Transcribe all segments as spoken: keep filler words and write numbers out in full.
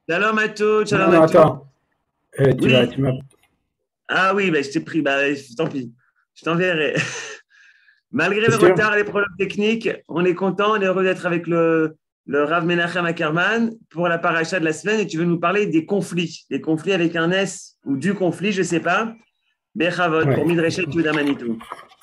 Shalom à tous, Non, shalom non, à tous. attends. Euh, tu vas, Oui. tu m'as. Ah oui, bah, je t'ai pris. Bah, tant pis. Je t'enverrai. Malgré C'est le sûr? retard et les problèmes techniques, on est content, on est heureux d'être avec le, le Rav Menachem Ackerman pour la paracha de la semaine et tu veux nous parler des conflits. Des conflits avec un S ou du conflit, je ne sais pas. Bechavot pour Ouais. Midreshet Yuda Manitou.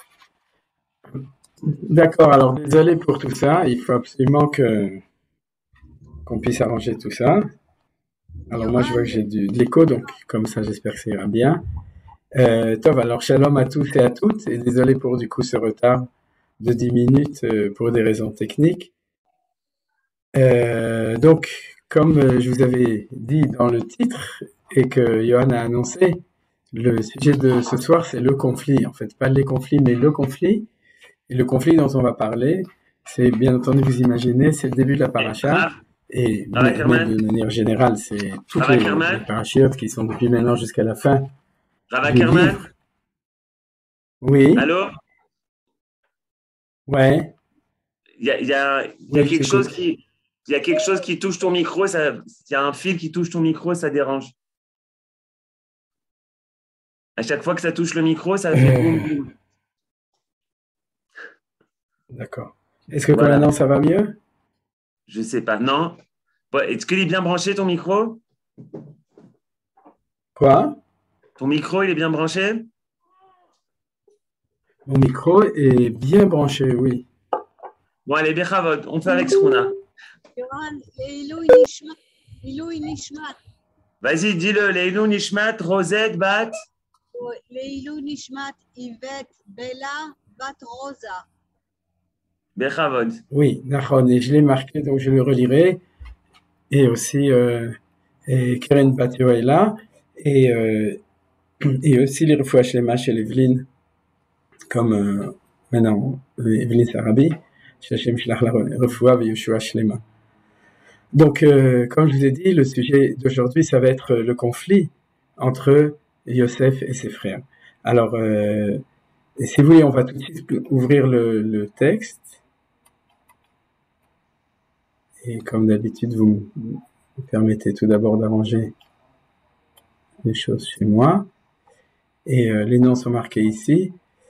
D'accord. Alors, désolé pour tout ça. Il faut absolument que qu'on puisse arranger tout ça. Alors, moi, je vois que j'ai du, de l'écho, donc comme ça, j'espère que ça ira bien. Euh, Tov, alors, shalom à tous et à toutes. Et désolé pour du coup ce retard de dix minutes euh, pour des raisons techniques. Euh, donc, comme euh, je vous avais dit dans le titre et que Johan a annoncé, le sujet de ce soir, c'est le conflit. En fait, pas les conflits, mais le conflit. Et le conflit dont on va parler, c'est bien entendu, vous imaginez, c'est le début de la Et paracha. Rav, Et Rav mais, mais de Ackerman, manière générale, c'est toutes Rav les, les Ackerman, parachutes qui sont depuis maintenant jusqu'à la fin Rav du livre. Ackerman. Oui, Allô? ouais, Il y a, il y a, il y a oui, je quelque chose t'écoute. qui, il y a quelque chose qui touche ton micro. Ça, il y a un fil qui touche ton micro, ça dérange. À chaque fois que ça touche le micro, ça fait boum, Euh, boum. d'accord. Est-ce que Voilà. maintenant ça va mieux? Je sais pas. Non. Bon, est-ce qu'il est bien branché ton micro? Quoi? Ton micro, il est bien branché? Mon micro est bien branché, oui. Bon, allez, Bechavot, on fait avec ce qu'on a. Yohan, לעילוי נשמת, לעילוי נשמת, Vas-y, dis-le. Leilou Nishmat, Rosette, Bat. לעילוי נשמת איווט בלה בת רוזה. Bechavot. Oui, d'accord. Et je l'ai marqué, donc je le relirai. Et aussi, euh, et Keren Batio est là. Et, euh, et aussi les refouaches les chez Evelyne, comme euh, maintenant, Evelyne Sarabi, Shachem Shlach la refoua Yoshua Shlema. Donc, euh, comme je vous ai dit, le sujet d'aujourd'hui, ça va être le conflit entre Yosef et ses frères. Alors, euh, si vous voulez, on va tout de suite ouvrir le, le texte. Et comme d'habitude, vous me permettez tout d'abord d'arranger les choses chez moi. Et euh, les noms sont marqués ici.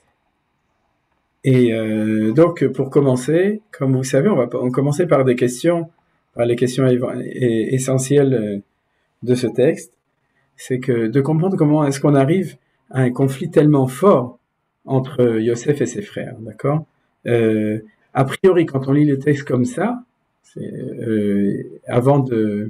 Et euh, donc, pour commencer, comme vous savez, on va on commencer par des questions, par les questions essentielles de ce texte. C'est que de comprendre comment est-ce qu'on arrive à un conflit tellement fort entre Yosef et ses frères, d'accord? Euh, a priori, quand on lit le texte comme ça, c'est, euh, avant de,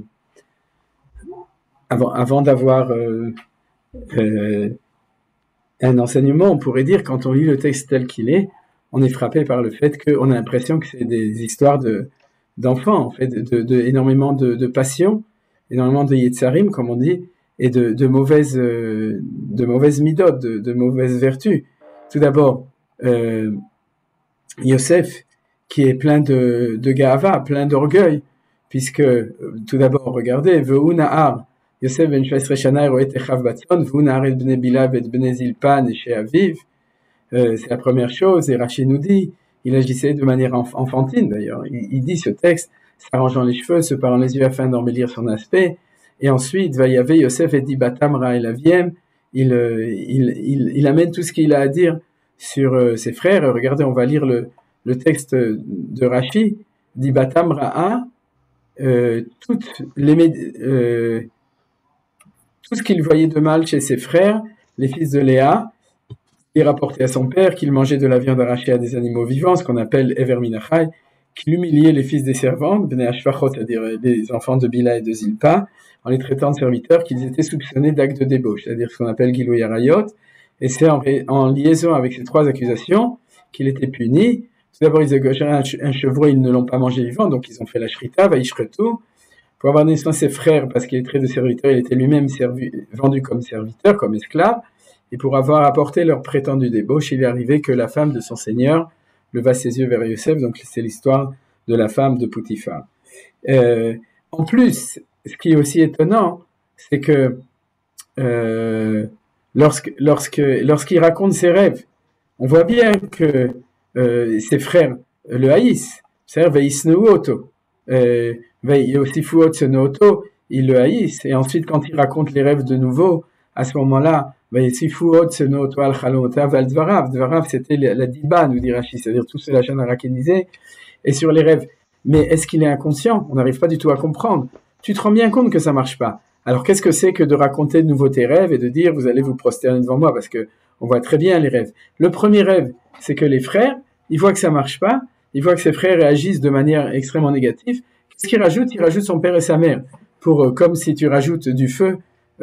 avant, avant d'avoir euh, euh, un enseignement, on pourrait dire, quand on lit le texte tel qu'il est, on est frappé par le fait qu'on a l'impression que c'est des histoires de d'enfants, en fait, de, de énormément de, de passion, énormément de yetzarim, comme on dit, et de, de mauvaises, euh, de mauvaises midotes, de, de mauvaises vertus. Tout d'abord, euh, Yosef, qui est plein de, de gava, plein d'orgueil, puisque, euh, tout d'abord, regardez, Ve'u na'ar, Yosef ben שבע עשרה שנה רואה את אחיו בצאן, והוא נער את בני בלהה ואת בני זלפה, נשי אביו. Euh, c'est la première chose, et Rachid nous dit, il agissait de manière enf- enfantine d'ailleurs, il, il dit ce texte, s'arrangeant les cheveux, se parlant les yeux afin d'embellir son aspect, et ensuite, Vayavé Yosef et dit Batamra et la Vième, il, euh, il, il, il amène tout ce qu'il a à dire sur euh, ses frères. Regardez, on va lire le, le texte de Rachi, dit Batamra, euh, toutes les, euh, tout ce qu'il voyait de mal chez ses frères, les fils de Léa, il rapportait à son père qu'il mangeait de la viande arrachée à des animaux vivants, ce qu'on appelle Ever Minachai, qu'il humiliait les fils des servantes, Bnei Ashvachot, c'est-à-dire les enfants de Bila et de Zilpa, en les traitant de serviteurs, qu'ils étaient soupçonnés d'actes de débauche, c'est-à-dire ce qu'on appelle Gilou Yarayot, et c'est en, en liaison avec ces trois accusations qu'il était puni. Tout d'abord, ils égorgèrent un, un chevreau, ils ne l'ont pas mangé vivant, donc ils ont fait la shrita, vaishretu, pour avoir naissance à ses frères, parce qu'il est trait de serviteur, il était lui-même servi, vendu comme serviteur, comme esclave, et pour avoir apporté leur prétendue débauche, il est arrivé que la femme de son seigneur leva ses yeux vers Yosef, donc c'est l'histoire de la femme de Poutifar. Euh, en plus, ce qui est aussi étonnant, c'est que euh, lorsque, lorsque, lorsqu'il raconte ses rêves, on voit bien que euh, ses frères le haïssent, c'est-à-dire Veisneu Oto, Veisifu Otseno Oto, ils le haïssent. Et ensuite, quand il raconte les rêves de nouveau, à ce moment-là, Dvarav, c'était la diba, nous dit Rashi, c'est-à-dire tout ce Lachon Hara qu'il disait, et sur les rêves. Mais est-ce qu'il est inconscient? On n'arrive pas du tout à comprendre. Tu te rends bien compte que ça marche pas. Alors qu'est-ce que c'est que de raconter de nouveau tes rêves et de dire vous allez vous prosterner devant moi, parce que on voit très bien les rêves. Le premier rêve, c'est que les frères, ils voient que ça marche pas, ils voient que ses frères réagissent de manière extrêmement négative. Qu'est-ce qu'il rajoute? Il rajoute son père et sa mère, pour euh, comme si tu rajoutes du feu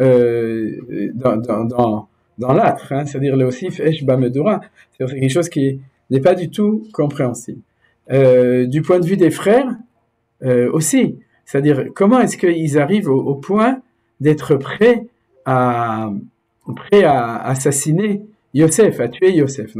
euh, dans, dans, dans, dans l'âtre, hein, c'est-à-dire le osif esh bamedura, c'est quelque chose qui n'est pas du tout compréhensible. Euh, du point de vue des frères, euh, aussi, c'est-à-dire comment est-ce qu'ils arrivent au, au point d'être prêts à prêts à assassiner Yosef, à tuer Yosef,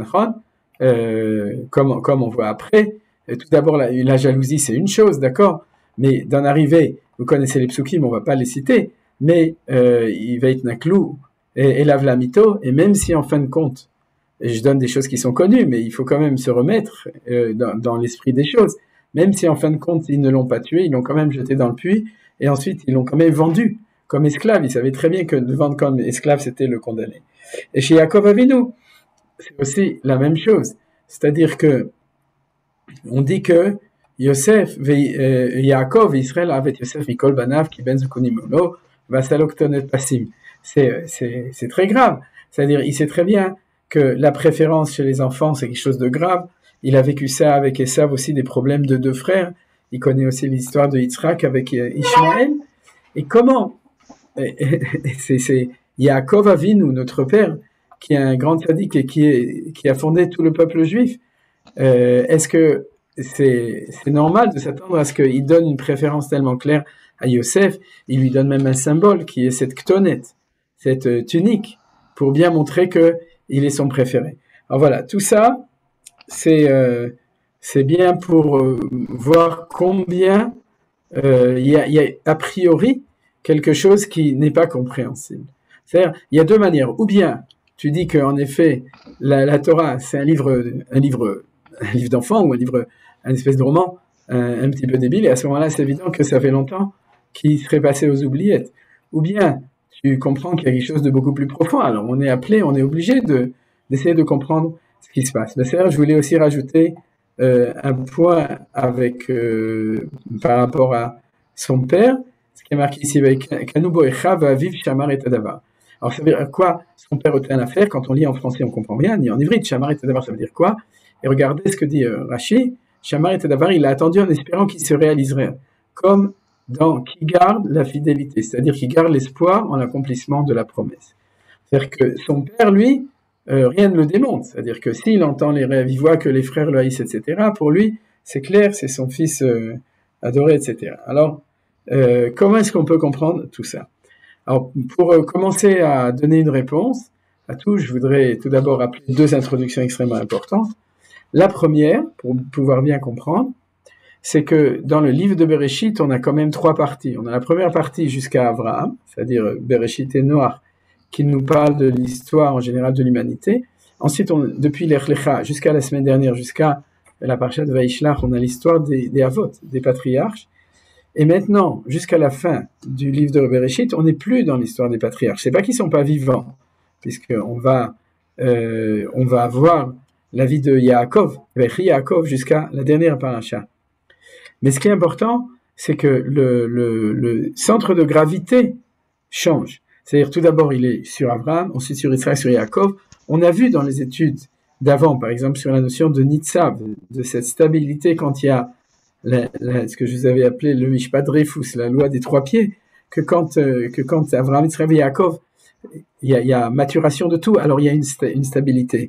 euh, comme comme on voit après. Et tout d'abord, la, la jalousie, c'est une chose, d'accord, mais d'en arriver, vous connaissez les psukim, on va pas les citer, mais euh, il va être naklou et, et lave la mito, et même si en fin de compte, et je donne des choses qui sont connues, mais il faut quand même se remettre euh, dans, dans l'esprit des choses. Même si en fin de compte, ils ne l'ont pas tué, ils l'ont quand même jeté dans le puits, et ensuite, ils l'ont quand même vendu comme esclave. Ils savaient très bien que de vendre comme esclave, c'était le condamner. Et chez Yaakov Avinu, c'est aussi la même chose. C'est-à-dire que, on dit que Yosef, euh, Yaakov, Israël, avec Yosef, Mikol Banav, qui ben zukunimono, vasaloktonet pasim. C'est, c'est, c'est très grave. C'est-à-dire, il sait très bien que la préférence chez les enfants, c'est quelque chose de grave. Il a vécu ça avec Esav aussi, des problèmes de deux frères. Il connaît aussi l'histoire de Yitzhak avec Ishmaël. Et comment c'est, c'est Yaakov Avinu, notre père, qui est un grand tzaddik et qui, est, qui a fondé tout le peuple juif. Euh, est-ce que c'est, c'est normal de s'attendre à ce qu'il donne une préférence tellement claire à Yosef? Il lui donne même un symbole qui est cette ktonet, cette tunique, pour bien montrer que il est son préféré. Alors voilà, tout ça, c'est euh, c'est bien pour euh, voir combien euh, il y a, il y a a priori quelque chose qui n'est pas compréhensible. C'est-à-dire, il y a deux manières. Ou bien tu dis que en effet la, la Torah c'est un livre, un livre, un livre d'enfant ou un livre, une espèce de roman un, un petit peu débile, et à ce moment-là, c'est évident que ça fait longtemps qu'il serait passé aux oubliettes. Ou bien tu comprends qu'il y a quelque chose de beaucoup plus profond. Alors on est appelé, on est obligé de d'essayer de comprendre ce qui se passe. Mais c'est-à-dire, je voulais aussi rajouter euh, un point avec euh, par rapport à son père, ce qui est marqué ici avec Kanubo Echa va vivre Shamar et Tadavar. Alors ça veut dire quoi son père était un affaire? Quand on lit en français, on comprend rien, ni en ivrite. Shamar et Tadavar, ça veut dire quoi? Et regardez ce que dit euh, Rashi. Shamar et Tadavar, il a attendu en espérant qu'il se réaliserait, comme dans qui garde la fidélité, c'est-à-dire qui garde l'espoir en l'accomplissement de la promesse. C'est-à-dire que son père, lui, euh, rien ne le démontre. C'est-à-dire que s'il entend les rêves, il voit que les frères le haïssent, et cetera. Pour lui, c'est clair, c'est son fils euh, adoré, et cetera. Alors, euh, comment est-ce qu'on peut comprendre tout ça? Alors, pour euh, commencer à donner une réponse à tout, je voudrais tout d'abord rappeler deux introductions extrêmement importantes. La première, pour pouvoir bien comprendre, c'est que dans le livre de Bereshit, on a quand même trois parties. On a la première partie jusqu'à Abraham, c'est-à-dire Bereshit et Noach, qui nous parle de l'histoire en général de l'humanité. Ensuite, on, depuis l'Ech Lecha jusqu'à la semaine dernière, jusqu'à la parasha de Vaishlach, on a l'histoire des, des Avot, des patriarches. Et maintenant, jusqu'à la fin du livre de Bereshit, on n'est plus dans l'histoire des patriarches. C'est pas qu'ils sont pas vivants, puisqu'on va, euh, on va avoir la vie de Yaakov, Yaakov jusqu'à la dernière parasha. Mais ce qui est important, c'est que le, le, le centre de gravité change. C'est-à-dire, tout d'abord, il est sur Abraham, ensuite sur Israël, sur Yaakov. On a vu dans les études d'avant, par exemple, sur la notion de Nitzav, de cette stabilité quand il y a la, la, ce que je vous avais appelé le Mishpat Dreyfus, la loi des trois pieds, que quand, euh, que quand Abraham, Israël et Yaakov, il y a, il y a maturation de tout, alors il y a une, sta- une stabilité.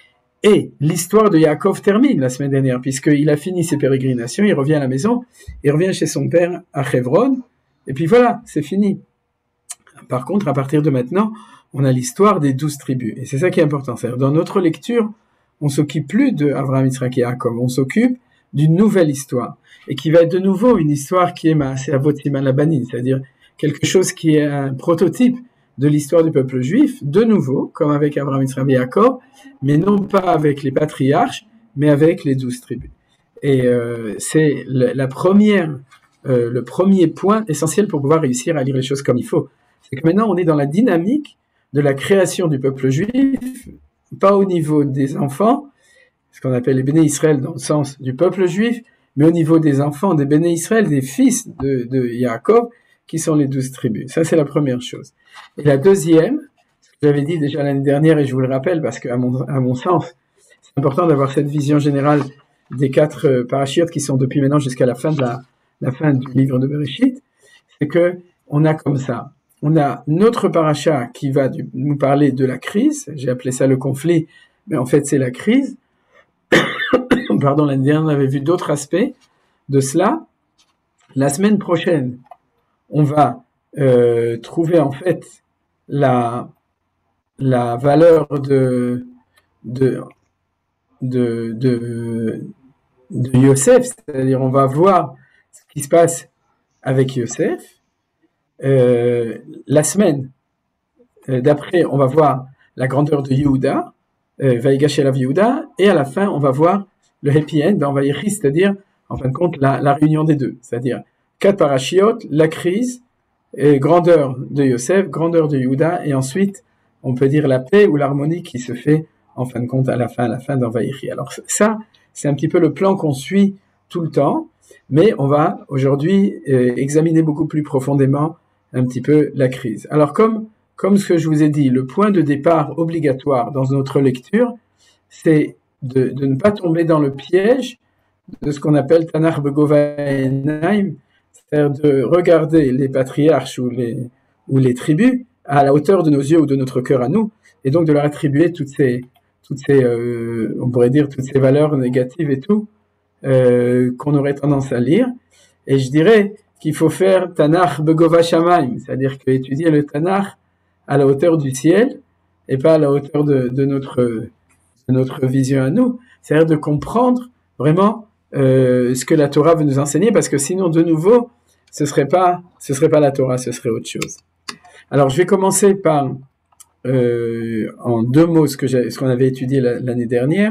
Et l'histoire de Yaakov termine la semaine dernière, puisqu'il a fini ses pérégrinations, il revient à la maison, il revient chez son père à Hebron, et puis voilà, c'est fini. Par contre, à partir de maintenant, on a l'histoire des douze tribus, et c'est ça qui est important. C'est-à-dire, dans notre lecture, on s'occupe plus de Abraham, Yitzhak et Yaakov, on s'occupe d'une nouvelle histoire, et qui va être de nouveau une histoire qui est Maaseh Avot Siman Labanim, c'est-à-dire quelque chose qui est un prototype de l'histoire du peuple juif, de nouveau, comme avec Abraham, Yitzhak et Yaakov, mais non pas avec les patriarches, mais avec les douze tribus. Et euh, c'est le, la première euh, le premier point essentiel pour pouvoir réussir à lire les choses comme il faut. C'est que maintenant, on est dans la dynamique de la création du peuple juif, pas au niveau des enfants, ce qu'on appelle les béné Israël dans le sens du peuple juif, mais au niveau des enfants, des béné Israël, des fils de, de Yaakov, qui sont les douze tribus. Ça, c'est la première chose. Et la deuxième, ce que j'avais dit déjà l'année dernière, et je vous le rappelle, parce qu'à mon, à mon sens, c'est important d'avoir cette vision générale des quatre euh, parachutes qui sont depuis maintenant jusqu'à la fin de la, la fin du livre de Bereshit, c'est que on a comme ça, on a notre paracha qui va du, nous parler de la crise, j'ai appelé ça le conflit, mais en fait c'est la crise. Pardon, l'année dernière on avait vu d'autres aspects de cela. La semaine prochaine, on va euh, trouver en fait la, la valeur de, de, de, de, de Yosef, c'est-à-dire on va voir ce qui se passe avec Yosef. Euh, la semaine euh, d'après, on va voir la grandeur de Yehuda, euh, Vaïgash Elav Yehuda, et à la fin, on va voir le happy end dans Vaïchi, c'est-à-dire, en fin de compte, la, la réunion des deux, c'est-à-dire quatre parachiotes, la crise, et grandeur de Yosef, grandeur de Yehuda, et ensuite, on peut dire la paix ou l'harmonie qui se fait, en fin de compte, à la fin, à la fin dans Vaïchi. Alors ça, c'est un petit peu le plan qu'on suit tout le temps, mais on va aujourd'hui euh, examiner beaucoup plus profondément un petit peu la crise. Alors comme, comme ce que je vous ai dit, le point de départ obligatoire dans notre lecture, c'est de, de ne pas tomber dans le piège de ce qu'on appelle Tanakh Begova Enaim, c'est-à-dire de regarder les patriarches ou les, ou les tribus à la hauteur de nos yeux ou de notre cœur à nous, et donc de leur attribuer toutes ces, toutes ces euh, on pourrait dire toutes ces valeurs négatives et tout, euh, qu'on aurait tendance à lire. Et je dirais qu'il faut faire Tanakh Begova Shamaim, c'est-à-dire qu'étudier le Tanakh à la hauteur du ciel et pas à la hauteur de, de, notre, de notre vision à nous, c'est-à-dire de comprendre vraiment euh, ce que la Torah veut nous enseigner, parce que sinon, de nouveau, ce serait pas, ce serait pas la Torah, ce serait autre chose. Alors, je vais commencer par, euh, en deux mots, ce que j'ai, ce qu'on avait étudié la, l'année dernière.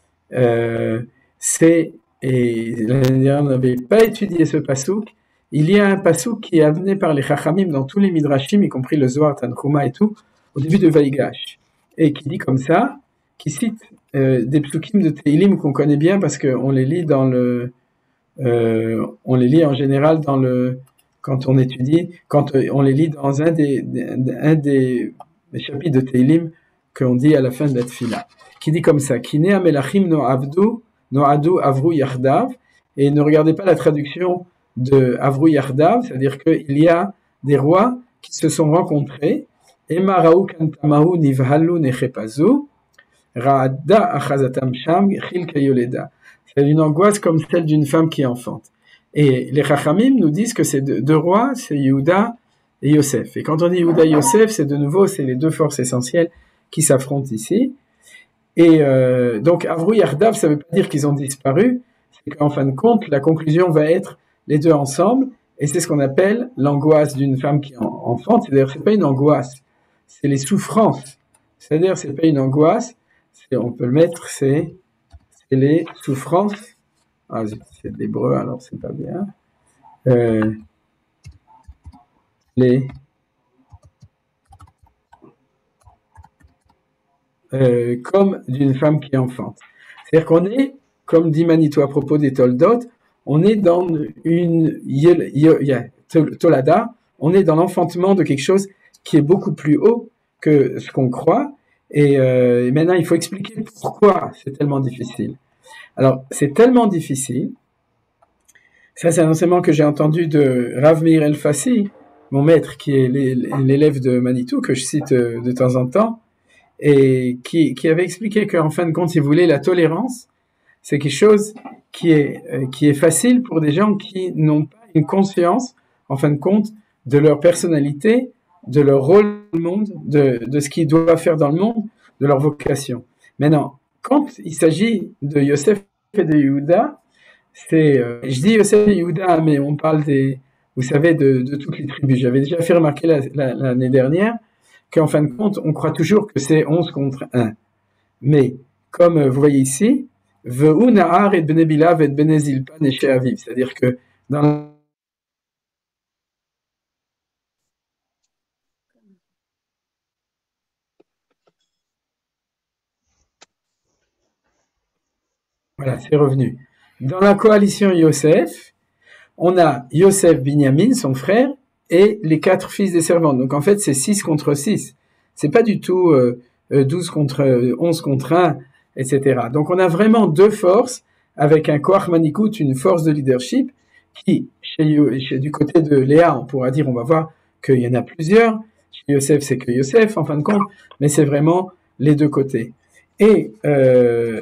Euh, c'est, et l'année dernière, on n'avait pas étudié ce pasouk. Il y a un pasouk qui est amené par les Chachamim dans tous les Midrashim, y compris le Zohar, Tanchuma et tout, au début de Vaïgash, et qui dit comme ça, qui cite euh, des psukim de Teilim qu'on connaît bien parce qu'on les lit dans le, euh, on les lit en général dans le, quand on étudie, quand on les lit dans un des, un des chapitres de Teilim qu'on dit à la fin de la Tfila, qui dit comme ça, Kine amelachim no avdu, no adu avru yardav, et ne regardez pas la traduction de Avru Yardav, c'est-à-dire qu'il y a des rois qui se sont rencontrés, Ema Raou Kantamahu Nivhalu Nechepazu, Raada Achazatam Sham Chilka Yoleda. C'est une angoisse comme celle d'une femme qui enfante. Et les Chachamim nous disent que ces deux, deux rois, c'est Yehuda et Yosef. Et quand on dit Yehuda et Yosef, c'est de nouveau, c'est les deux forces essentielles qui s'affrontent ici. Et euh, donc Avru Yardav, ça ne veut pas dire qu'ils ont disparu, c'est qu'en fin de compte, la conclusion va être les deux ensemble, et c'est ce qu'on appelle l'angoisse d'une femme qui enfante. C'est-à-dire, c'est pas une angoisse, c'est les souffrances. C'est-à-dire, c'est pas une angoisse, c'est, on peut le mettre, c'est, c'est les souffrances. Ah, c'est de l'hébreu, alors c'est pas bien. Euh, les euh, comme d'une femme qui enfante. C'est-à-dire qu'on est, comme dit Manito à propos des Toldot, on est dans une Tolada, on est dans l'enfantement de quelque chose qui est beaucoup plus haut que ce qu'on croit. Et, euh, et maintenant, il faut expliquer pourquoi c'est tellement difficile. Alors, c'est tellement difficile. Ça, c'est un enseignement que j'ai entendu de Rav Meir El-Fassi, mon maître, qui est l'élève de Manitou, que je cite de temps en temps, et qui, qui avait expliqué qu'en fin de compte, si vous voulez, la tolérance, c'est quelque chose qui est, euh, qui est facile pour des gens qui n'ont pas une conscience, en fin de compte, de leur personnalité, de leur rôle dans le monde, de, de ce qu'ils doivent faire dans le monde, de leur vocation. Maintenant, quand il s'agit de Yosef et de Yehuda, c'est, euh, je dis Yosef et Yehuda, mais on parle des, vous savez, de, de toutes les tribus. J'avais déjà fait remarquer la, la, l'année dernière qu'en fin de compte, on croit toujours que c'est onze contre un. Mais, comme vous voyez ici, c'est-à-dire que dans Voilà, c'est revenu. Dans la coalition Yosef, on a Yosef Binyamin, son frère, et les quatre fils des servantes. Donc en fait, c'est six contre six. C'est pas du tout euh, douze contre euh, onze contre un, et cetera. Donc on a vraiment deux forces, avec un Koach Manikut, une force de leadership, qui, chez, chez, du côté de Léa, on pourra dire, on va voir qu'il y en a plusieurs. Chez Yosef, c'est que Yosef, en fin de compte, mais c'est vraiment les deux côtés. Et euh,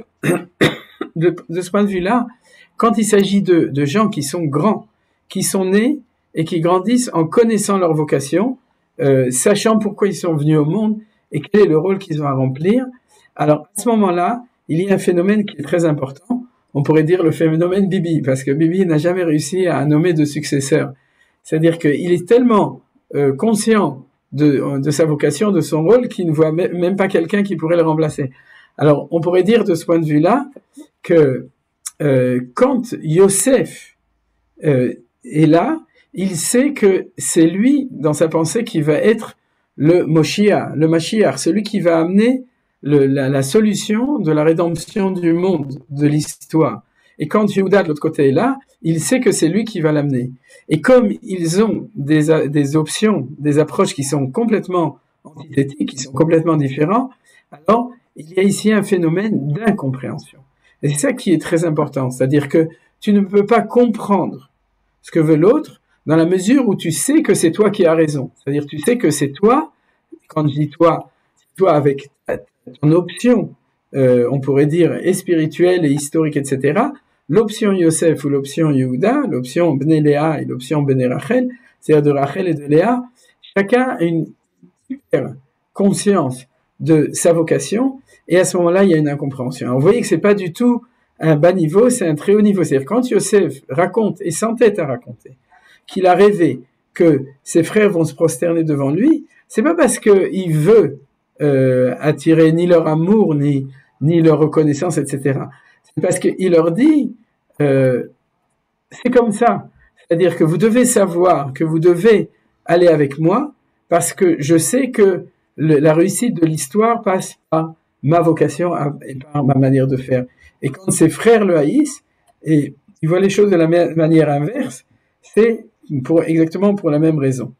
de, de ce point de vue-là, quand il s'agit de, de gens qui sont grands, qui sont nés et qui grandissent en connaissant leur vocation, euh, sachant pourquoi ils sont venus au monde et quel est le rôle qu'ils ont à remplir, alors à ce moment-là, il y a un phénomène qui est très important. On pourrait dire le phénomène Bibi, parce que Bibi n'a jamais réussi à nommer de successeur. C'est-à-dire qu'il est tellement euh, conscient de, de sa vocation, de son rôle, qu'il ne voit même pas quelqu'un qui pourrait le remplacer. Alors, on pourrait dire de ce point de vue-là que euh, quand Yosef euh, est là, il sait que c'est lui, dans sa pensée, qui va être le Moshiach, le Mashiach, celui qui va amener Le, la, la solution de la rédemption du monde, de l'histoire. Et quand Yehuda de l'autre côté est là, il sait que c'est lui qui va l'amener. Et comme ils ont des, des options, des approches qui sont complètement antithétiques, qui sont complètement différents, alors il y a ici un phénomène d'incompréhension. Et c'est ça qui est très important, c'est-à-dire que tu ne peux pas comprendre ce que veut l'autre dans la mesure où tu sais que c'est toi qui as raison. C'est-à-dire tu sais que c'est toi, quand je dis toi, c'est toi avec ton option, euh, on pourrait dire, est spirituelle et historique, et cetera, l'option Yosef ou l'option Yehuda, l'option Bnei Léa et l'option Bnei Rachel, c'est-à-dire de Rachel et de Léa, chacun a une super conscience de sa vocation, et à ce moment-là, il y a une incompréhension. Alors, vous voyez que c'est pas du tout un bas niveau, c'est un très haut niveau. C'est-à-dire, quand Yosef raconte, et s'entête à raconter, qu'il a rêvé que ses frères vont se prosterner devant lui, c'est pas parce qu'il veut Euh, attirer ni leur amour, ni, ni leur reconnaissance, et cetera. C'est parce qu'il leur dit, euh, c'est comme ça. C'est-à-dire que vous devez savoir que vous devez aller avec moi parce que je sais que le, la réussite de l'histoire passe par ma vocation et par ma manière de faire. Et quand ses frères le haïssent, et ils voient les choses de la manière inverse, c'est pour, exactement pour la même raison.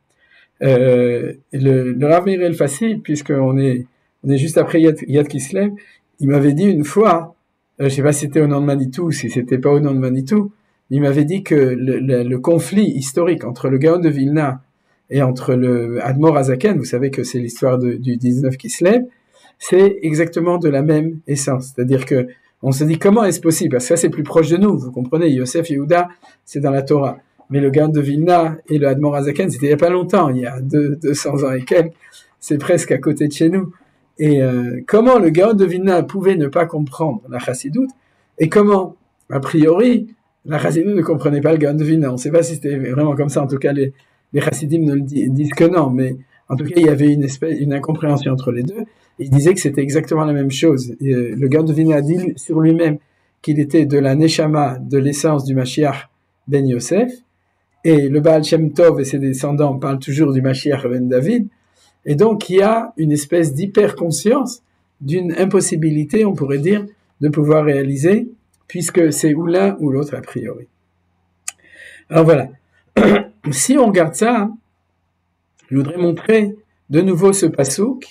Euh, le, le Rav Meir El-Fassi, puisqu'on est, on est juste après Yad, Yad Kislev, il m'avait dit une fois, euh, je sais pas si c'était au nom de Manitou, si c'était pas au nom de Manitou, il m'avait dit que le, le, le conflit historique entre le Gaon de Vilna et entre le Admor Azaken, vous savez que c'est l'histoire de, du dix-neuf Kislev, c'est exactement de la même essence. C'est-à-dire que on se dit comment est-ce possible, parce que ça c'est plus proche de nous, vous comprenez, Yosef Yehuda, c'est dans la Torah. Mais le Gaon de Vilna et le Admor Azaken, c'était il n'y a pas longtemps, il y a deux, deux cents ans et quelques, c'est presque à côté de chez nous. Et euh, comment le Gaon de Vilna pouvait ne pas comprendre la Chassidoute, et comment, a priori, la Chassidoute ne comprenait pas le Gaon de Vilna. On ne sait pas si c'était vraiment comme ça, en tout cas les, les Chassidim ne le disent, disent que non, mais en tout cas il y avait une espèce, une incompréhension entre les deux. Ils disaient que c'était exactement la même chose. Et, euh, le Gaon de Vilna a dit sur lui-même qu'il était de la Neshama, de l'essence du Mashiach ben Yosef, et le Baal Shem Tov et ses descendants parlent toujours du Mashiach ben David, et donc il y a une espèce d'hyper-conscience d'une impossibilité, on pourrait dire, de pouvoir réaliser, puisque c'est ou l'un ou l'autre a priori. Alors voilà, si on regarde ça, je voudrais montrer de nouveau ce pasouk,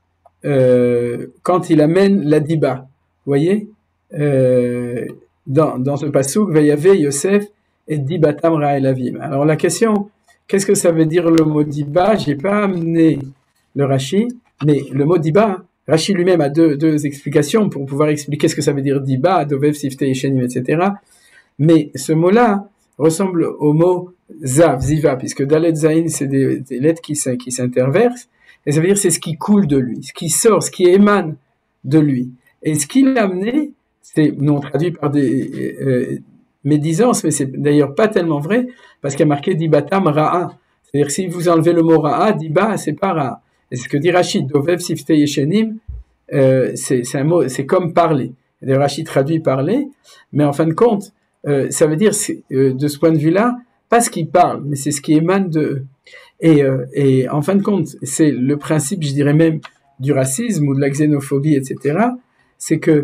euh, quand il amène la diba, vous voyez, euh, dans, dans ce pasouk, Vayave Yosef, et dibatam ra'elavim. Alors la question, qu'est-ce que ça veut dire le mot diba? J'ai pas amené le Rashi, mais le mot diba, Rashi lui-même a deux, deux explications pour pouvoir expliquer ce que ça veut dire diba, dovev, sifte, yeshenim, et cetera. Mais ce mot-là ressemble au mot zav, ziva, puisque dalet zain, c'est des, des lettres qui, qui s'interversent, et ça veut dire c'est ce qui coule de lui, ce qui sort, ce qui émane de lui. Et ce qu'il a amené, c'est, nous on traduit par des euh, médisance, mais c'est d'ailleurs pas tellement vrai, parce qu'il y a marqué dibatam ra'a. C'est-à-dire si vous enlevez le mot ra'a, diba, c'est pas ra'a. Et c'est ce que dit Rachid, dovev sifte yeshenim, euh, c'est, c'est un mot, c'est comme parler. Et Rachid traduit parler, mais en fin de compte, euh, ça veut dire, euh, de ce point de vue-là, pas ce qui parle, mais c'est ce qui émane de eux. Et, euh, et en fin de compte, c'est le principe, je dirais même, du racisme ou de la xénophobie, et cetera. C'est que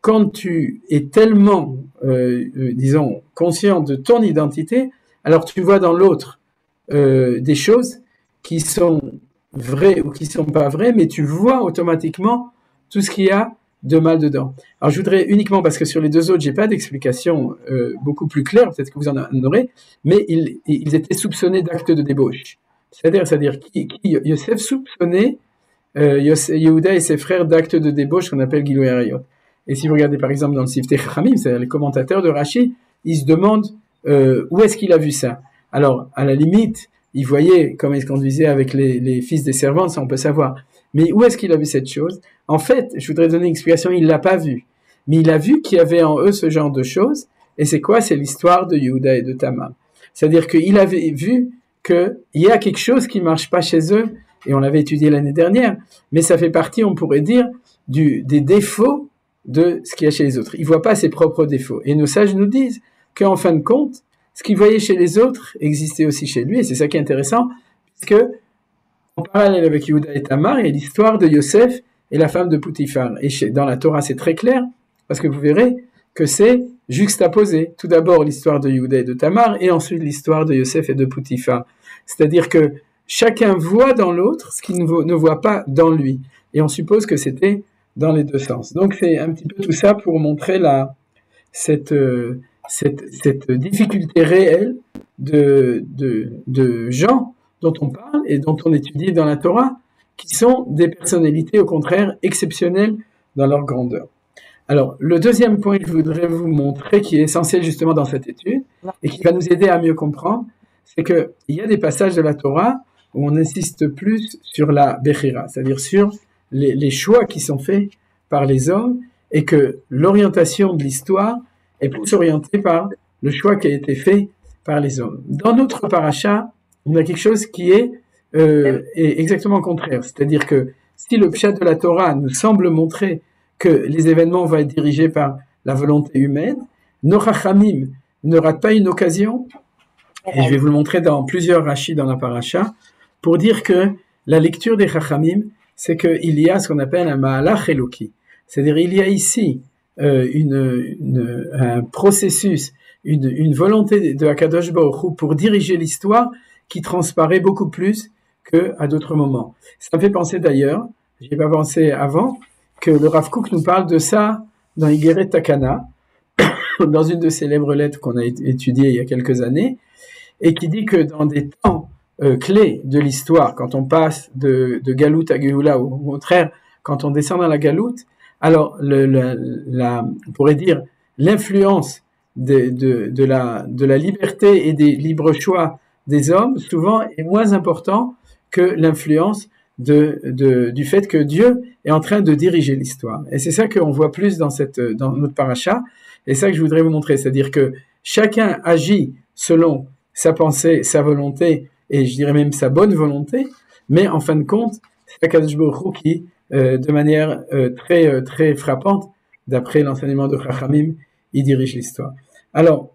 quand tu es tellement, euh, euh, disons, conscient de ton identité, alors tu vois dans l'autre euh, des choses qui sont vraies ou qui sont pas vraies, mais tu vois automatiquement tout ce qu'il y a de mal dedans. Alors je voudrais uniquement, parce que sur les deux autres, j'ai pas d'explication euh, beaucoup plus claire, peut-être que vous en aurez, mais ils, ils étaient soupçonnés d'actes de débauche. C'est-à-dire, c'est-à-dire qui, qui Yosef soupçonnait euh, Yehuda et ses frères d'actes de débauche qu'on appelle Gilui Arayot. Et si vous regardez par exemple dans le Siftei Chachamim, c'est-à-dire les commentateurs de Rashi, ils se demandent euh, où est-ce qu'il a vu ça. Alors, à la limite, ils voyaient comment il se conduisait avec les, les fils des servantes, ça on peut savoir. Mais où est-ce qu'il a vu cette chose? En fait, je voudrais donner une explication, il l'a pas vu. Mais il a vu qu'il y avait en eux ce genre de choses. Et c'est quoi? C'est l'histoire de Yehuda et de Tamar. C'est-à-dire qu'il avait vu qu'il y a quelque chose qui marche pas chez eux, et on l'avait étudié l'année dernière, mais ça fait partie, on pourrait dire, du, des défauts de ce qu'il y a chez les autres. Il voit pas ses propres défauts. Et nos sages nous disent qu'en fin de compte, ce qu'il voyait chez les autres existait aussi chez lui, et c'est ça qui est intéressant, puisque en parallèle avec Yehuda et Tamar, il y a l'histoire de Yosef et la femme de Poutifar. Et chez, dans la Torah, c'est très clair, parce que vous verrez que c'est juxtaposé. Tout d'abord l'histoire de Yehuda et de Tamar, et ensuite l'histoire de Yosef et de Poutifar. C'est-à-dire que chacun voit dans l'autre ce qu'il ne voit, ne voit pas dans lui. Et on suppose que c'était dans les deux sens. Donc c'est un petit peu tout ça pour montrer la, cette, euh, cette, cette difficulté réelle de, de, de gens dont on parle et dont on étudie dans la Torah, qui sont des personnalités au contraire exceptionnelles dans leur grandeur. Alors, le deuxième point que je voudrais vous montrer, qui est essentiel justement dans cette étude, et qui va nous aider à mieux comprendre, c'est qu'il y a des passages de la Torah où on insiste plus sur la Bechira, c'est-à-dire sur les, les choix qui sont faits par les hommes, et que l'orientation de l'histoire est plus orientée par le choix qui a été fait par les hommes. Dans notre paracha, on a quelque chose qui est, euh, est exactement contraire, c'est-à-dire que si le pshat de la Torah nous semble montrer que les événements vont être dirigés par la volonté humaine, nos Chachamim ne ratent pas une occasion, et je vais vous le montrer dans plusieurs rachis dans la paracha, pour dire que la lecture des Chachamim, c'est qu'il y a ce qu'on appelle un Ma'alach Eloki. C'est-à-dire, il y a ici euh, une, une, un processus, une, une volonté de Akadosh Baruch Hu pour diriger l'histoire qui transparaît beaucoup plus qu'à d'autres moments. Ça me fait penser d'ailleurs, j'y ai pas pensé avant, que le Rav Kook nous parle de ça dans Igeret Takana, dans une de ses célèbres lettres qu'on a étudiées il y a quelques années, et qui dit que dans des temps euh, clés de l'histoire, quand on passe de, de Galout à Géoula, ou au contraire, quand on descend dans la Galout, alors le, le, la, on pourrait dire l'influence de, de, de, la, de la liberté et des libres choix des hommes, souvent est moins important que l'influence de, de, du fait que Dieu est en train de diriger l'histoire. Et c'est ça qu'on voit plus dans, cette, dans notre paracha, et c'est ça que je voudrais vous montrer, c'est-à-dire que chacun agit selon sa pensée, sa volonté, et je dirais même sa bonne volonté, mais en fin de compte, c'est Akadosh Baruch Hu qui, euh, de manière euh, très, euh, très frappante, d'après l'enseignement de Chachamim, il dirige l'histoire. Alors,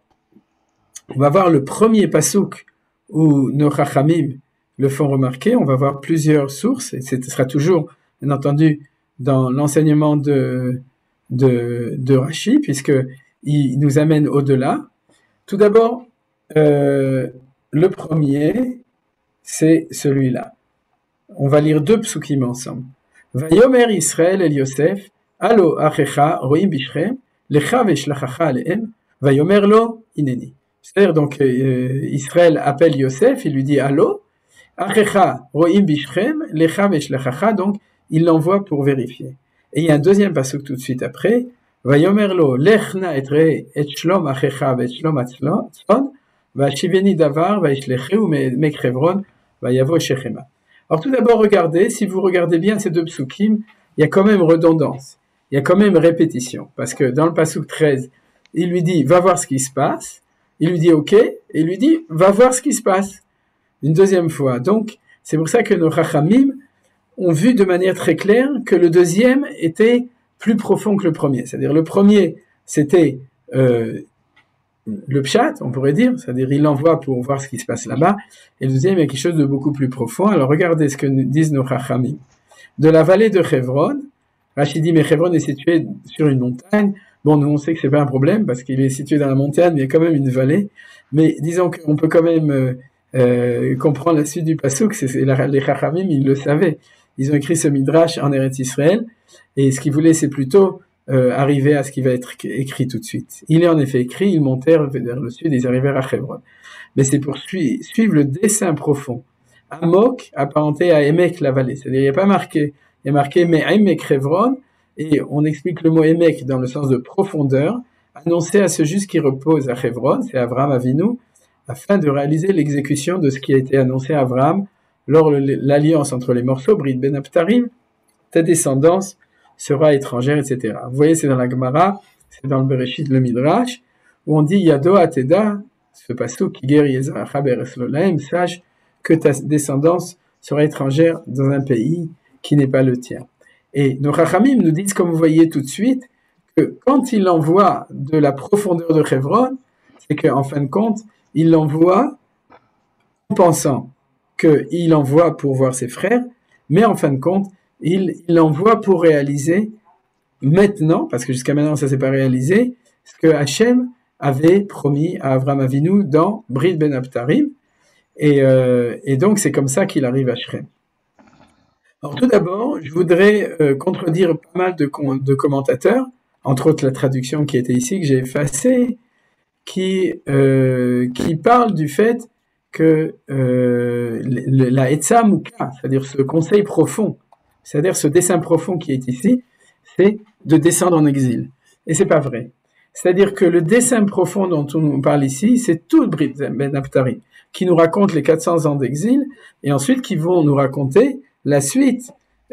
on va voir le premier pasuk où nos Chachamim le font remarquer. On va voir plusieurs sources, et ce sera toujours, bien entendu, dans l'enseignement de, de, de Rashi, puisqu'il nous amène au-delà. Tout d'abord, euh, le premier, c'est celui-là. On va lire deux psukim ensemble. Vayomer Israël el Yosef, Allo achecha roim bishrem, lecha veshlachacha alehem, vayomer lo ineni. C'est-à-dire, donc, euh, Israël appelle Yosef, il lui dit Allo, achecha roim bishrem, lecha veshlachacha, donc, il l'envoie pour vérifier. Et il y a un deuxième pasuk tout de suite après, Vayomer lo, lechna etre et shlom achecha ve shlom atzlon, vashiveni davar, vaishlecheu mekrevron, vayavo shechema. Alors tout d'abord, regardez, si vous regardez bien ces deux psukim, il y a quand même redondance, il y a quand même répétition, parce que dans le pasuk treize, il lui dit, va voir ce qui se passe, il lui dit ok, et il lui dit, va voir ce qui se passe, une deuxième fois. Donc, c'est pour ça que nos Chachamim ont vu de manière très claire que le deuxième était plus profond que le premier. C'est-à-dire, le premier, c'était euh, le pshat, on pourrait dire, c'est-à-dire il l'envoie pour voir ce qui se passe là-bas, et le deuxième, il y a quelque chose de beaucoup plus profond. Alors regardez ce que nous disent nos Chachamim. De la vallée de Hebron, Rachid dit, mais Hebron est situé sur une montagne. Bon, nous, on sait que c'est pas un problème parce qu'il est situé dans la montagne, mais il y a quand même une vallée. Mais disons qu'on peut quand même euh, euh, comprendre la suite du pasuk. C'est, c'est la, les Chachamim, ils le savaient. Ils ont écrit ce midrash en Eretz Israël. Et ce qu'ils voulaient, c'est plutôt euh, arriver à ce qui va être écrit tout de suite. Il est en effet écrit, ils montèrent vers le sud et ils arrivèrent à Hebron. Mais c'est pour suivre, suivre le dessein profond. Amok, apparenté à Emek, la vallée. C'est-à-dire, il n'y a pas marqué, il y a marqué Me'emek Hebron, et on explique le mot Emek dans le sens de profondeur, annoncé à ce juste qui repose à Hebron, c'est Abraham Avinu, afin de réaliser l'exécution de ce qui a été annoncé à Abraham lors de l'alliance entre les morceaux, Brit Ben Abtarim, ta descendance sera étrangère, et cetera. Vous voyez, c'est dans la Gemara, c'est dans le Bereshit, le Midrash, où on dit Yado Ateda, ce pasuk, Kiger Yezacha Beres Lolaim, sache que ta descendance sera étrangère dans un pays qui n'est pas le tien. Et nos Chachamim nous disent, comme vous voyez tout de suite, que quand il envoie de la profondeur de Hebron, c'est qu'en fin de compte, il l'envoie en pensant qu'il envoie pour voir ses frères, mais en fin de compte, il l'envoie pour réaliser maintenant, parce que jusqu'à maintenant ça ne s'est pas réalisé, ce que Hachem avait promis à Avraham Avinu dans Brit Ben Abtarim, et, euh, et donc c'est comme ça qu'il arrive à Shrem. Alors tout d'abord, je voudrais euh, contredire pas mal de, de commentateurs, entre autres la traduction qui était ici, que j'ai effacée, qui, euh, qui parle du fait que euh, le, la Etza Muka, c'est-à-dire ce conseil profond, c'est-à-dire ce dessein profond qui est ici, c'est de descendre en exil. Et c'est pas vrai. C'est-à-dire que le dessein profond dont on parle ici, c'est tout Brit Ben Abtarim, qui nous raconte les quatre cents ans d'exil, et ensuite qui vont nous raconter la suite.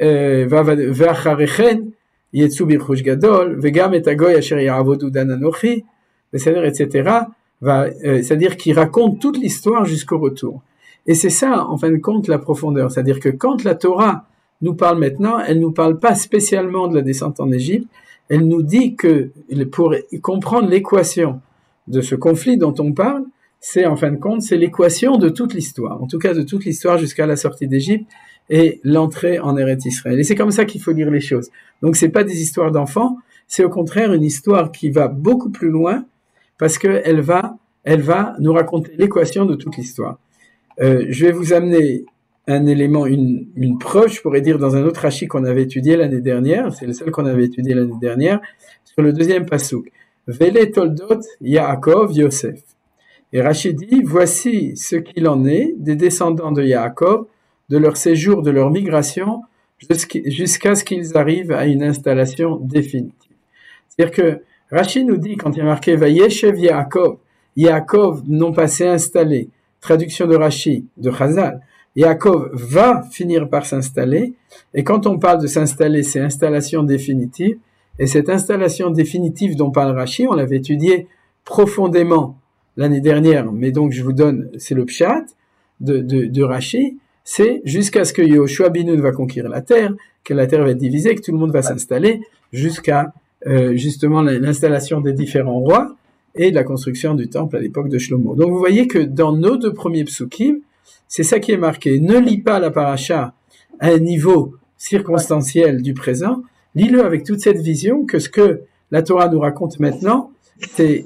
V'acharechen yetzu birchush gadol, v'gam et hagoy asher ya'avodu dan anochi, c'est-à-dire, et cetera. Va, euh, c'est-à-dire qui raconte toute l'histoire jusqu'au retour. Et c'est ça, en fin de compte, la profondeur. C'est-à-dire que quand la Torah nous parle maintenant, elle nous parle pas spécialement de la descente en Égypte, elle nous dit que pour comprendre l'équation de ce conflit dont on parle, c'est en fin de compte, c'est l'équation de toute l'histoire, en tout cas de toute l'histoire jusqu'à la sortie d'Égypte et l'entrée en Eretz Israël. Et c'est comme ça qu'il faut lire les choses. Donc c'est pas des histoires d'enfants, c'est au contraire une histoire qui va beaucoup plus loin, parce que elle va, elle va nous raconter l'équation de toute l'histoire. Euh, je vais vous amener un élément, une, une preuve, je pourrais dire, dans un autre Rashi qu'on avait étudié l'année dernière, c'est le seul qu'on avait étudié l'année dernière, sur le deuxième pasuk. Vele toldot Yaakov Yosef. Et Rashi dit, voici ce qu'il en est des descendants de Yaakov, de leur séjour, de leur migration, jusqu'à ce qu'ils arrivent à une installation définitive. C'est-à-dire que Rashi nous dit, quand il y a marqué Vayeshev Yaakov, Yaakov non pas s'est installé, traduction de Rashi, de Chazal, Yaakov va finir par s'installer, et quand on parle de s'installer, c'est installation définitive, et cette installation définitive dont parle Rashi, on l'avait étudié profondément l'année dernière, mais donc je vous donne, c'est le pshat de, de, de Rashi, c'est jusqu'à ce que Yehoshua bin Nun va conquérir la terre, que la terre va être divisée, que tout le monde va s'installer, jusqu'à euh, justement l'installation des différents rois, et la construction du temple à l'époque de Shlomo. Donc vous voyez que dans nos deux premiers psukim, c'est ça qui est marqué. Ne lis pas la paracha à un niveau circonstanciel du présent, lis-le avec toute cette vision que ce que la Torah nous raconte maintenant, c'est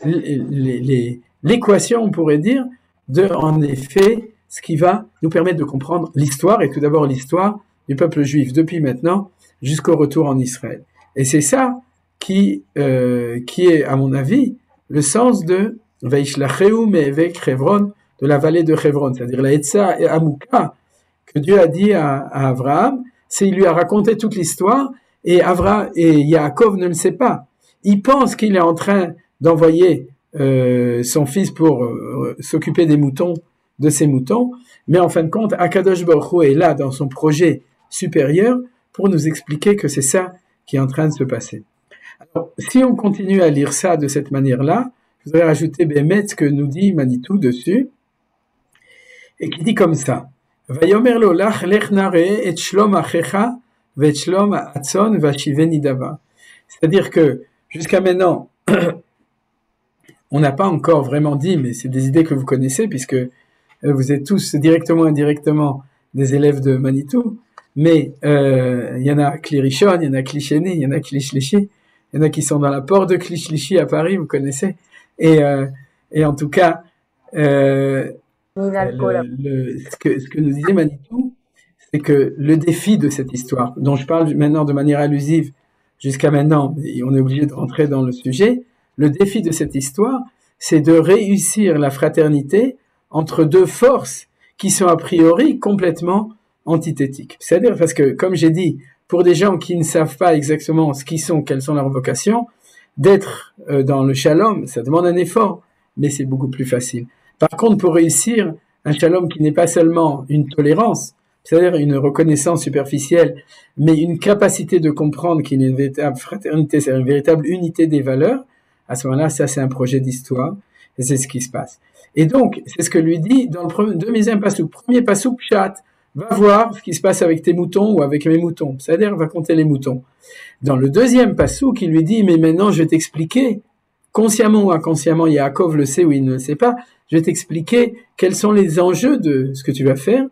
l'équation, on pourrait dire, de, en effet, ce qui va nous permettre de comprendre l'histoire, et tout d'abord l'histoire du peuple juif depuis maintenant jusqu'au retour en Israël. Et c'est ça qui, euh, qui est, à mon avis, le sens de Vaishlacheu me'evek Hebron, de la vallée de Hebron, c'est-à-dire la Etza et Amuka, que Dieu a dit à, à Abraham, c'est il lui a raconté toute l'histoire, et Abraham et Yaakov ne le sait pas. Il pense qu'il est en train d'envoyer euh, son fils pour euh, s'occuper des moutons, de ses moutons, mais en fin de compte, Akadosh Baruch Hu est là dans son projet supérieur pour nous expliquer que c'est ça qui est en train de se passer. Alors, si on continue à lire ça de cette manière-là, je voudrais rajouter Bémet ce que nous dit Manitou dessus, et qui dit comme ça. Vayomer lo lach lech nare et shlom achecha ve shlom atzon vashiveni dava. C'est-à-dire que jusqu'à maintenant, on n'a pas encore vraiment dit, mais c'est des idées que vous connaissez puisque vous êtes tous directement ou indirectement des élèves de Manitou. mais euh, il y en a Klirishon, il y en a Klisheni, il y en a Klishlishi, il y en a qui sont dans la porte de Klishlishi à Paris, vous connaissez. Et, euh, et en tout cas, euh, le, le, ce, que, ce que nous disait Manitou, c'est que le défi de cette histoire, dont je parle maintenant de manière allusive jusqu'à maintenant, et on est obligé de rentrer dans le sujet, le défi de cette histoire, c'est de réussir la fraternité entre deux forces qui sont a priori complètement antithétiques. C'est-à-dire parce que, comme j'ai dit, pour des gens qui ne savent pas exactement ce qu'ils sont, quelles sont leurs vocations, d'être euh, dans le shalom, ça demande un effort, mais c'est beaucoup plus facile. Par contre, pour réussir un shalom qui n'est pas seulement une tolérance, c'est-à-dire une reconnaissance superficielle, mais une capacité de comprendre qu'il y a une véritable fraternité, c'est-à-dire une véritable unité des valeurs, à ce moment-là, ça c'est un projet d'histoire, et c'est ce qui se passe. Et donc, c'est ce que lui dit dans le premier, deuxième passouk. Premier passouk, Pshat, va voir ce qui se passe avec tes moutons ou avec mes moutons, c'est-à-dire va compter les moutons. Dans le deuxième passouk, il lui dit, mais maintenant je vais t'expliquer, consciemment ou inconsciemment, Yaakov le sait ou il ne le sait pas, je vais t'expliquer quels sont les enjeux de ce que tu vas faire.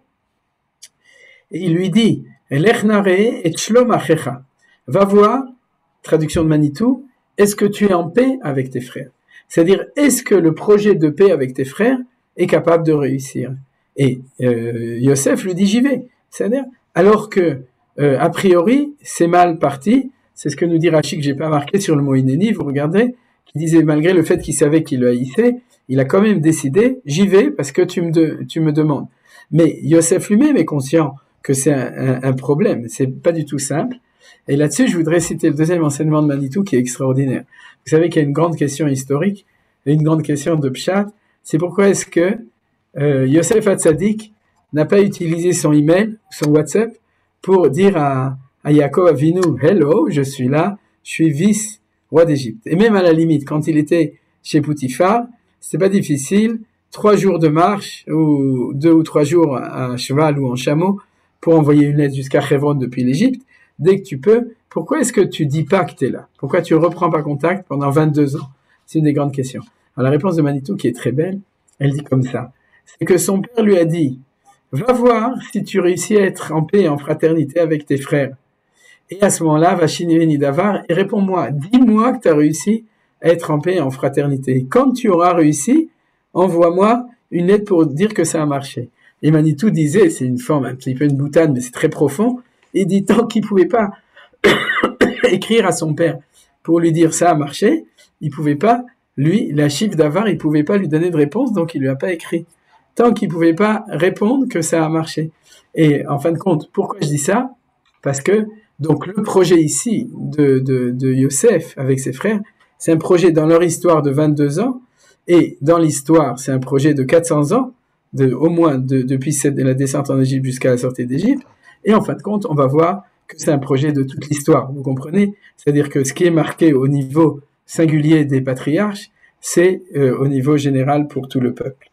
Et il lui dit, Lechnare et shlom achecha. Va voir, traduction de Manitou, est-ce que tu es en paix avec tes frères? C'est-à-dire, est-ce que le projet de paix avec tes frères est capable de réussir? Et euh, Yosef lui dit, j'y vais. C'est-à-dire, alors que, euh, a priori, c'est mal parti, c'est ce que nous dit Rashi, que j'ai pas marqué sur le mot Hineni, vous regardez, qui disait, malgré le fait qu'il savait qu'il le haïssait, il a quand même décidé, j'y vais parce que tu me, de, tu me demandes. Mais Yosef lui-même est conscient que c'est un, un, un problème, c'est pas du tout simple. Et là-dessus, je voudrais citer le deuxième enseignement de Manitou qui est extraordinaire. Vous savez qu'il y a une grande question historique et une grande question de Pshat. C'est pourquoi est-ce que euh, Yosef Hatzadik n'a pas utilisé son email, son WhatsApp, pour dire à, à Yaakov Avinu, hello, je suis là, je suis vice-roi d'Égypte. Et même à la limite, quand il était chez Poutifar, c'était pas difficile, trois jours de marche, ou deux ou trois jours à cheval ou en chameau, pour envoyer une lettre jusqu'à Hebron depuis l'Égypte, dès que tu peux. Pourquoi est-ce que tu dis pas que tu es là? Pourquoi tu reprends pas contact pendant vingt-deux ans? C'est une des grandes questions. Alors la réponse de Manitou, qui est très belle, elle dit comme ça. C'est que son père lui a dit, va voir si tu réussis à être en paix et en fraternité avec tes frères. Et à ce moment-là, va Shiniveni Davar et réponds-moi, dis-moi que tu as réussi à être en paix et en fraternité. Et quand tu auras réussi, envoie-moi une lettre pour dire que ça a marché. Et Manitou disait, c'est une forme un petit peu une boutade, mais c'est très profond, il dit tant qu'il pouvait pas écrire à son père pour lui dire ça a marché, il pouvait pas, lui, la chiffre d'Avar, il pouvait pas lui donner de réponse, donc il lui a pas écrit. Tant qu'il pouvait pas répondre que ça a marché. Et en fin de compte, pourquoi je dis ça? Parce que, donc, le projet ici de, de, de Yosef avec ses frères, c'est un projet dans leur histoire de vingt-deux ans, et dans l'histoire, c'est un projet de quatre cents ans, de, au moins de, depuis cette, la descente en Égypte jusqu'à la sortie d'Égypte. Et en fin de compte, on va voir que c'est un projet de toute l'histoire, vous comprenez? C'est-à-dire que ce qui est marqué au niveau singulier des patriarches, c'est euh, au niveau général pour tout le peuple.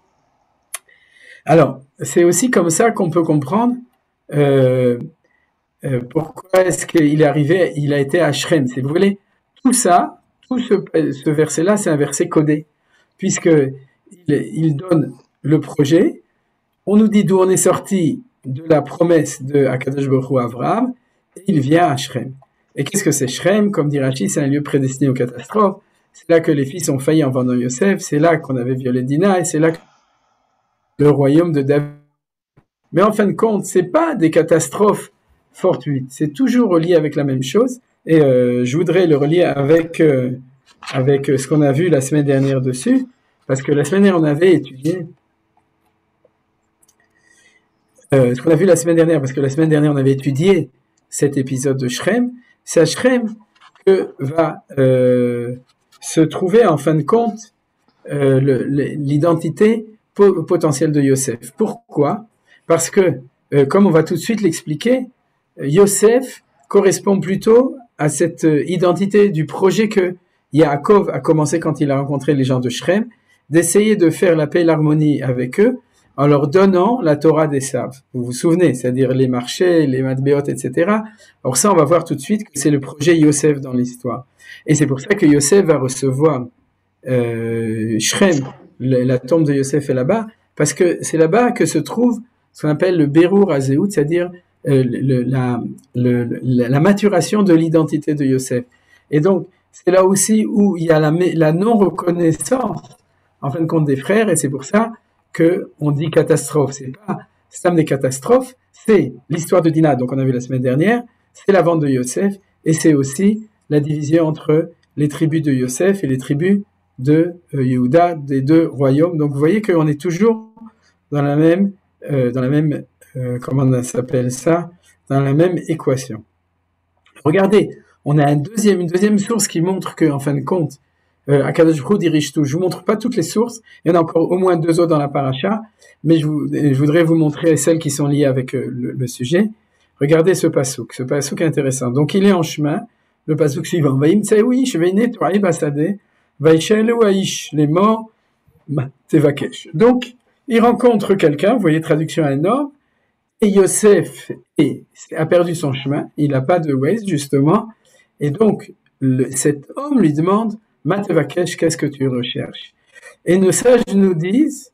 Alors, c'est aussi comme ça qu'on peut comprendre euh, euh, pourquoi est-ce qu'il est arrivé, il a été à Shrem. Si vous voulez, tout ça, tout ce, ce verset-là, c'est un verset codé, puisque il, il donne le projet, on nous dit d'où on est sorti de la promesse de Akadosh Baruch Hu à Abraham, et il vient à Shrem. Et qu'est-ce que c'est Shrem? Comme dit Rashi, c'est un lieu prédestiné aux catastrophes. C'est là que les fils ont failli en vendant Yosef, c'est là qu'on avait violé Dina, et c'est là que le royaume de David. Mais en fin de compte, c'est pas des catastrophes fortuites, c'est toujours relié avec la même chose. Et euh, je voudrais le relier avec euh, avec ce qu'on a vu la semaine dernière dessus, parce que la semaine dernière on avait étudié euh, ce qu'on a vu la semaine dernière, parce que la semaine dernière on avait étudié cet épisode de Shrem. C'est à Shrem que va euh, se trouver en fin de compte euh, le, l'identité potentielle de Yosef. Pourquoi? Parce que, euh, comme on va tout de suite l'expliquer, Yosef correspond plutôt à cette identité du projet que Yaakov a commencé quand il a rencontré les gens de Shrem, d'essayer de faire la paix et l'harmonie avec eux en leur donnant la Torah des Saves. Vous vous souvenez, c'est-à-dire les marchés, les matbéot, et cetera. Alors ça, on va voir tout de suite que c'est le projet Yosef dans l'histoire. Et c'est pour ça que Yosef va recevoir euh, Shrem, la tombe de Yosef est là-bas, parce que c'est là-bas que se trouve ce qu'on appelle le Berour Azéout, c'est-à-dire euh, le, la, le, la, la maturation de l'identité de Yosef. Et donc, c'est là aussi où il y a la, la non-reconnaissance, en fin de compte, des frères, et c'est pour ça que on dit catastrophe. C'est pas Stam des catastrophes, c'est l'histoire de Dina, donc on a vu la semaine dernière, c'est la vente de Yosef, et c'est aussi la division entre les tribus de Yosef et les tribus de euh, Yehuda, des deux royaumes. Donc vous voyez qu'on est toujours dans la même, euh, dans la même, euh, comment on s'appelle ça, dans la même équation. Regardez, on a un deuxième, une deuxième source qui montre que, en fin de compte, euh, Akadosh Baruch Hu dirige tout. Je vous montre pas toutes les sources. Il y en a encore au moins deux autres dans la paracha, mais je, vous, je voudrais vous montrer celles qui sont liées avec euh, le, le sujet. Regardez ce passouk. Ce passouk est intéressant. Donc, il est en chemin. Le passouk suivant. Vaïm tsaoui, je vais nettoyer basade. Vaïchel ou aïch, les morts, tevakesh. Donc, il rencontre quelqu'un. Vous voyez, traduction à un homme. Et Yosef est, a perdu son chemin. Il n'a pas de Waze, justement. Et donc, le, cet homme lui demande, Matevakesh, qu'est-ce que tu recherches? Et nos sages nous disent,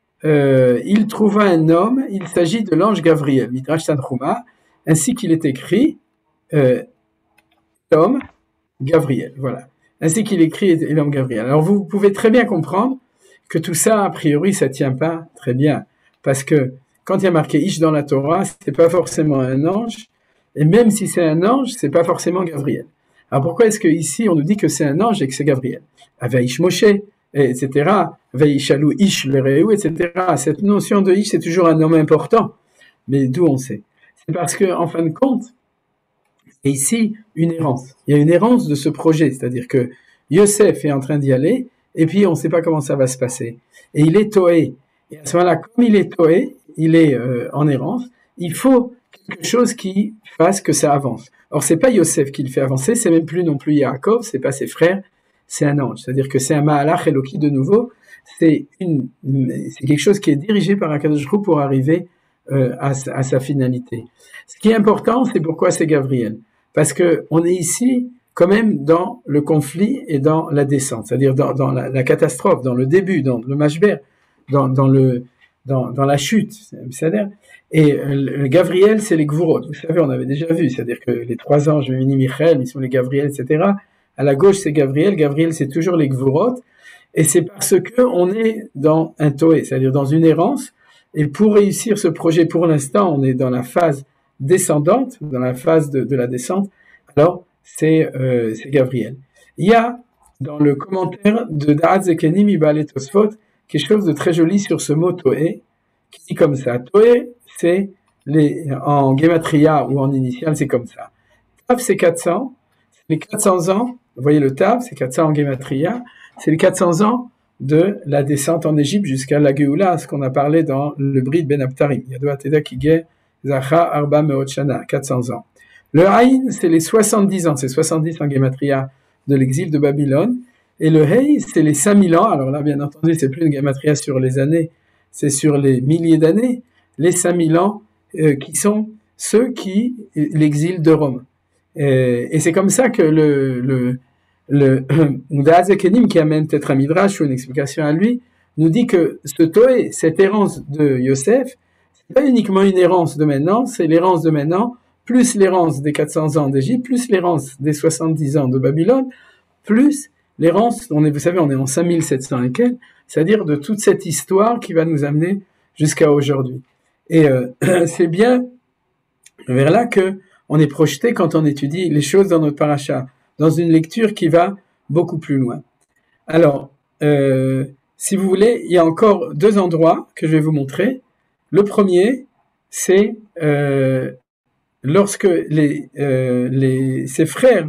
euh, il trouva un homme, il s'agit de l'ange Gabriel, Midrash Tanchuma, ainsi qu'il est écrit, euh, l'homme Gabriel, voilà. Ainsi qu'il écrit l'homme Gabriel. Alors vous pouvez très bien comprendre que tout ça, a priori, ça tient pas très bien. Parce que quand il y a marqué Ish dans la Torah, c'est pas forcément un ange, et même si c'est un ange, c'est pas forcément Gabriel. Alors pourquoi est-ce que ici on nous dit que c'est un ange et que c'est Gabriel? Avaish Moshe, et cetera. Vaishalou Ish le Réou, et cetera. Cette notion de Ish, c'est toujours un homme important. Mais d'où on sait? C'est parce que, en fin de compte, il y a ici une errance. Il y a une errance de ce projet, c'est-à-dire que Yosef est en train d'y aller, et puis on ne sait pas comment ça va se passer. Et il est toé. Et à ce moment-là, comme il est toé, il est euh, en errance, il faut quelque chose qui fasse que ça avance. Or, c'est pas Yosef qui le fait avancer, c'est même plus non plus Yaakov, c'est pas ses frères, c'est un ange. C'est-à-dire que c'est un Ma'alach Eloki de nouveau, c'est une, c'est quelque chose qui est dirigé par Akadosh Baruch Hu pour arriver euh, à, à sa finalité. Ce qui est important, c'est pourquoi c'est Gabriel. Parce que on est ici quand même dans le conflit et dans la descente, c'est-à-dire dans, dans la, la catastrophe, dans le début, dans le mashber, dans, dans le dans, dans la chute, c'est-à-dire. Et le Gabriel, c'est les Gvurot. Vous savez, on avait déjà vu, c'est-à-dire que les trois anges, Mini Michael, ils sont les Gabriel, et cetera. À la gauche, c'est Gabriel. Gabriel, c'est toujours les Gvurot. Et c'est parce que on est dans un toé, c'est-à-dire dans une errance. Et pour réussir ce projet, pour l'instant, on est dans la phase descendante, dans la phase de, de la descente. Alors, c'est, euh, c'est Gabriel. Il y a, dans le commentaire de Da'at Zekeni Mibale Tosfot, quelque chose de très joli sur ce mot toé, qui dit comme ça. Toé, c'est les, en gematria ou en initial, c'est comme ça. Tav, c'est quatre cents. C'est les quatre cents ans. Vous voyez le Tav, c'est quatre cents en gematria. C'est les quatre cents ans de la descente en Égypte jusqu'à la Géoula, ce qu'on a parlé dans le Brit Ben Abtarim. Yado Ateda Kige Zacha Arba Meot Shana, quatre cents ans. Le Haïn, c'est les soixante-dix ans. C'est soixante-dix en gematria de l'exil de Babylone. Et le Hei, c'est les cinq mille ans. Alors là, bien entendu, c'est plus une gematria sur les années, c'est sur les milliers d'années. Les cinq mille ans, euh, qui sont ceux qui, l'exil de Rome. Et, et c'est comme ça que le, le, le, Da'at Zekenim, qui amène peut-être un midrash ou une explication à lui, nous dit que ce toé, cette errance de Yosef, c'est pas uniquement une errance de maintenant, c'est l'errance de maintenant, plus l'errance des quatre cents ans d'Égypte, plus l'errance des soixante-dix ans de Babylone, plus l'errance, on est, vous savez, on est en cinq mille sept cents et quelques, c'est-à-dire de toute cette histoire qui va nous amener jusqu'à aujourd'hui. Et euh, c'est bien vers là que on est projeté quand on étudie les choses dans notre paracha, dans une lecture qui va beaucoup plus loin. Alors, euh, si vous voulez, il y a encore deux endroits que je vais vous montrer. Le premier, c'est euh, lorsque les, euh, les, ses frères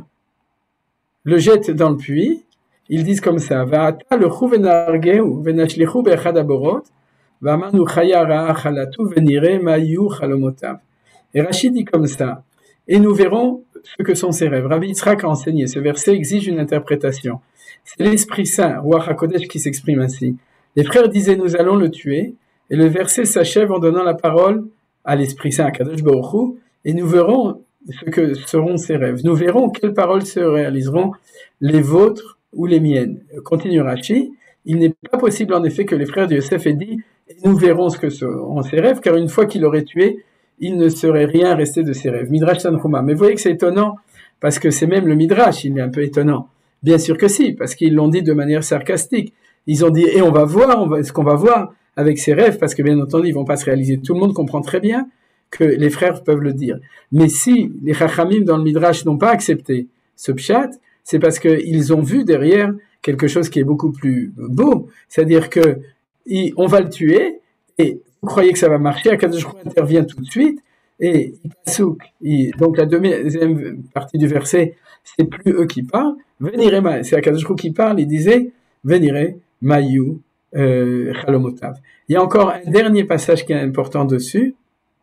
le jettent dans le puits, ils disent comme ça, Va'ata lechu venargeu venashlichu be'echad haborot, va'amanu chaya ra'a chalatu venire ma'yu chalomotav. Et Rachid dit comme ça, et nous verrons ce que sont ces rêves. Rabbi Yitzhak a enseigné, ce verset exige une interprétation. C'est l'Esprit Saint, Ruach HaKodesh, qui s'exprime ainsi. Les frères disaient, nous allons le tuer, et le verset s'achève en donnant la parole à l'Esprit Saint, à Kadosh Baruch Hu, et nous verrons ce que seront ces rêves. Nous verrons quelles paroles se réaliseront, les vôtres ou les miennes. Continue Rashi, il n'est pas possible en effet que les frères de Yosef aient dit, et nous verrons ce que seront ces rêves, car une fois qu'il aurait tué, il ne serait rien resté de ses rêves. Midrash Tanchuma. Mais vous voyez que c'est étonnant, parce que c'est même le Midrash, il est un peu étonnant. Bien sûr que si, parce qu'ils l'ont dit de manière sarcastique. Ils ont dit, et on va voir, on va, ce qu'on va voir avec ces rêves, parce que bien entendu, ils vont pas se réaliser. Tout le monde comprend très bien que les frères peuvent le dire. Mais si les Chachamim dans le Midrash n'ont pas accepté ce pshat, c'est parce qu'ils ont vu derrière quelque chose qui est beaucoup plus beau. C'est-à-dire que, il, on va le tuer, et vous croyez que ça va marcher, Akadosh Baruch Hu intervient tout de suite, et Pasuk, donc la deuxième partie du verset, c'est plus eux qui parlent, venire ma, c'est Akadosh Baruch Hu qui parle, il disait, venire mayu chalomotav. Il y a encore un dernier passage qui est important dessus,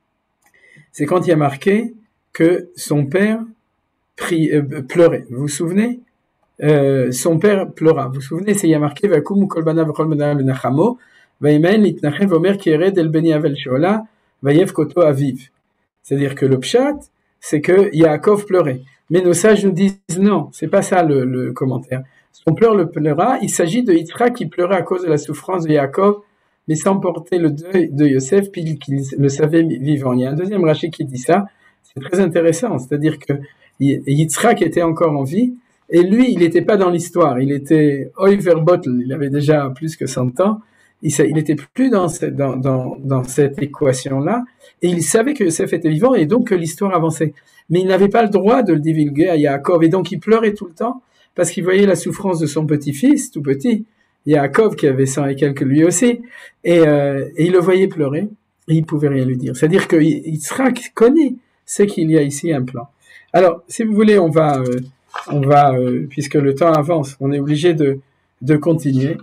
c'est quand il y a marqué que son père prie, euh, pleurait. Vous vous souvenez? Euh, son père pleura. Vous vous souvenez? C'est il y a marqué Vakum kol banav v'chol banav benachamo vaymen litnachem vomer ki yered el beni avel shola vayev koto aviv. C'est-à-dire que le pshat, c'est que Yaakov pleurait. Mais nos sages nous disent non, c'est pas ça le, le commentaire. Son pleur le pleura, il s'agit de Yitzhak qui pleurait à cause de la souffrance de Yaakov, mais sans porter le deuil de Yosef, puis qu'il le savait vivant. Il y a un deuxième Rashi qui dit ça, c'est très intéressant, c'est-à-dire que Yitzhak était encore en vie, et lui, il n'était pas dans l'histoire, il était Oiverbotl, il avait déjà plus que cent ans, il n'était plus dans cette, dans, dans, dans cette équation-là, et il savait que Yosef était vivant, et donc que l'histoire avançait. Mais il n'avait pas le droit de le divulguer à Yaakov, et donc il pleurait tout le temps, parce qu'il voyait la souffrance de son petit-fils, tout petit, Yaakov, qui avait cent et quelques lui aussi, et, euh, et il le voyait pleurer, et il pouvait rien lui dire. C'est-à-dire que Yitzhak connaît, c'est qu'il y a ici un plan. Alors, si vous voulez, on va, euh, on va, euh, puisque le temps avance, on est obligé de, de continuer,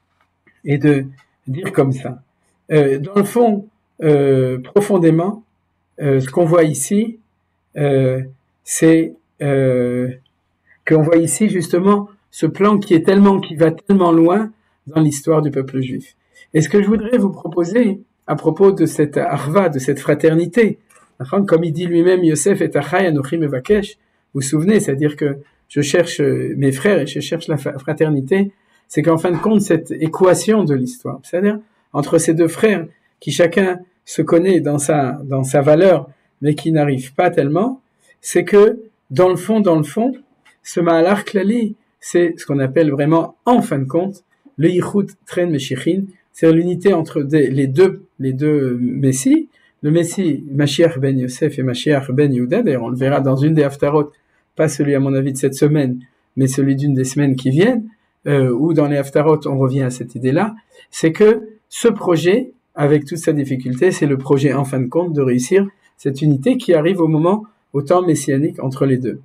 et de dire comme ça. Euh, dans le fond, euh, profondément, euh, ce qu'on voit ici, euh, c'est, euh, qu'on voit ici, justement, ce plan qui est tellement, qui va tellement loin dans l'histoire du peuple juif. Et ce que je voudrais vous proposer, à propos de cette arva, de cette fraternité, comme il dit lui-même, Yosef et Achai Anochi Mevakesh, vous vous souvenez, c'est-à-dire que je cherche mes frères et je cherche la fraternité, c'est qu'en fin de compte, cette équation de l'histoire, c'est-à-dire entre ces deux frères, qui chacun se connaît dans sa, dans sa valeur, mais qui n'arrive pas tellement, c'est que, dans le fond, dans le fond, ce Ma'alar Klali, c'est ce qu'on appelle vraiment, en fin de compte, le Yichud Tren Meshichin, c'est l'unité entre des, les deux, les deux Messies, le Messie Mashiach ben Yosef et Mashiach ben Yehuda, d'ailleurs on le verra dans une des Haftarot, pas celui à mon avis de cette semaine, mais celui d'une des semaines qui viennent, euh, où dans les Haftarot on revient à cette idée-là, c'est que ce projet, avec toute sa difficulté, c'est le projet en fin de compte de réussir cette unité qui arrive au moment, au temps messianique entre les deux.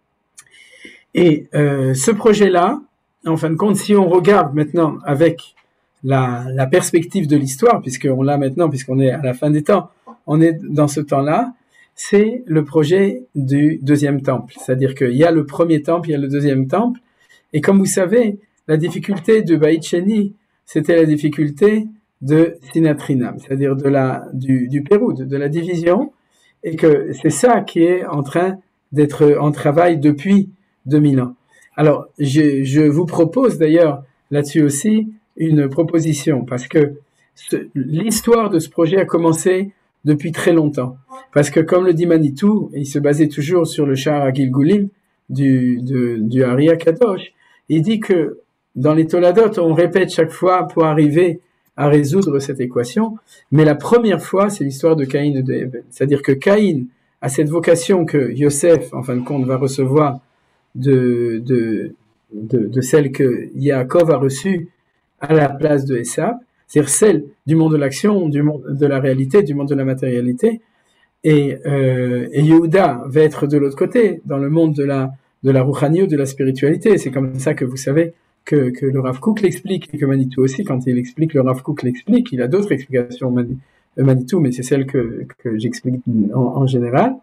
Et euh, ce projet-là, en fin de compte, si on regarde maintenant avec la, la perspective de l'histoire, puisqu'on l'a maintenant, puisqu'on est à la fin des temps, on est dans ce temps-là, c'est le projet du deuxième temple. C'est-à-dire qu'il y a le premier temple, il y a le deuxième temple, et comme vous savez, la difficulté de Beit Sheni, c'était la difficulté de Sinatrinam, c'est-à-dire de la, du, du Péroud, de la division, et que c'est ça qui est en train d'être en travail depuis deux mille ans. Alors, je, je vous propose d'ailleurs là-dessus aussi une proposition, parce que ce, l'histoire de ce projet a commencé depuis très longtemps. Parce que comme le dit Manitou, il se basait toujours sur le Sha'ar HaGilgulim du, de, du Ari HaKadosh, il dit que dans les Toladot, on répète chaque fois pour arriver à résoudre cette équation, mais la première fois, c'est l'histoire de Caïn et de Hevel. C'est-à-dire que Caïn a cette vocation que Yosef, en fin de compte, va recevoir de, de, de, de celle que Yaakov a reçue à la place de Esav, c'est-à-dire celle du monde de l'action, du monde de la réalité, du monde de la matérialité, et, euh, et Yehuda va être de l'autre côté, dans le monde de la, de la rouchaniut, de la spiritualité. C'est comme ça que vous savez que, que le Rav Kook l'explique, et que Manitou aussi, quand il explique, le Rav Kook l'explique, il a d'autres explications Manitou, mais c'est celle que, que j'explique en, en général.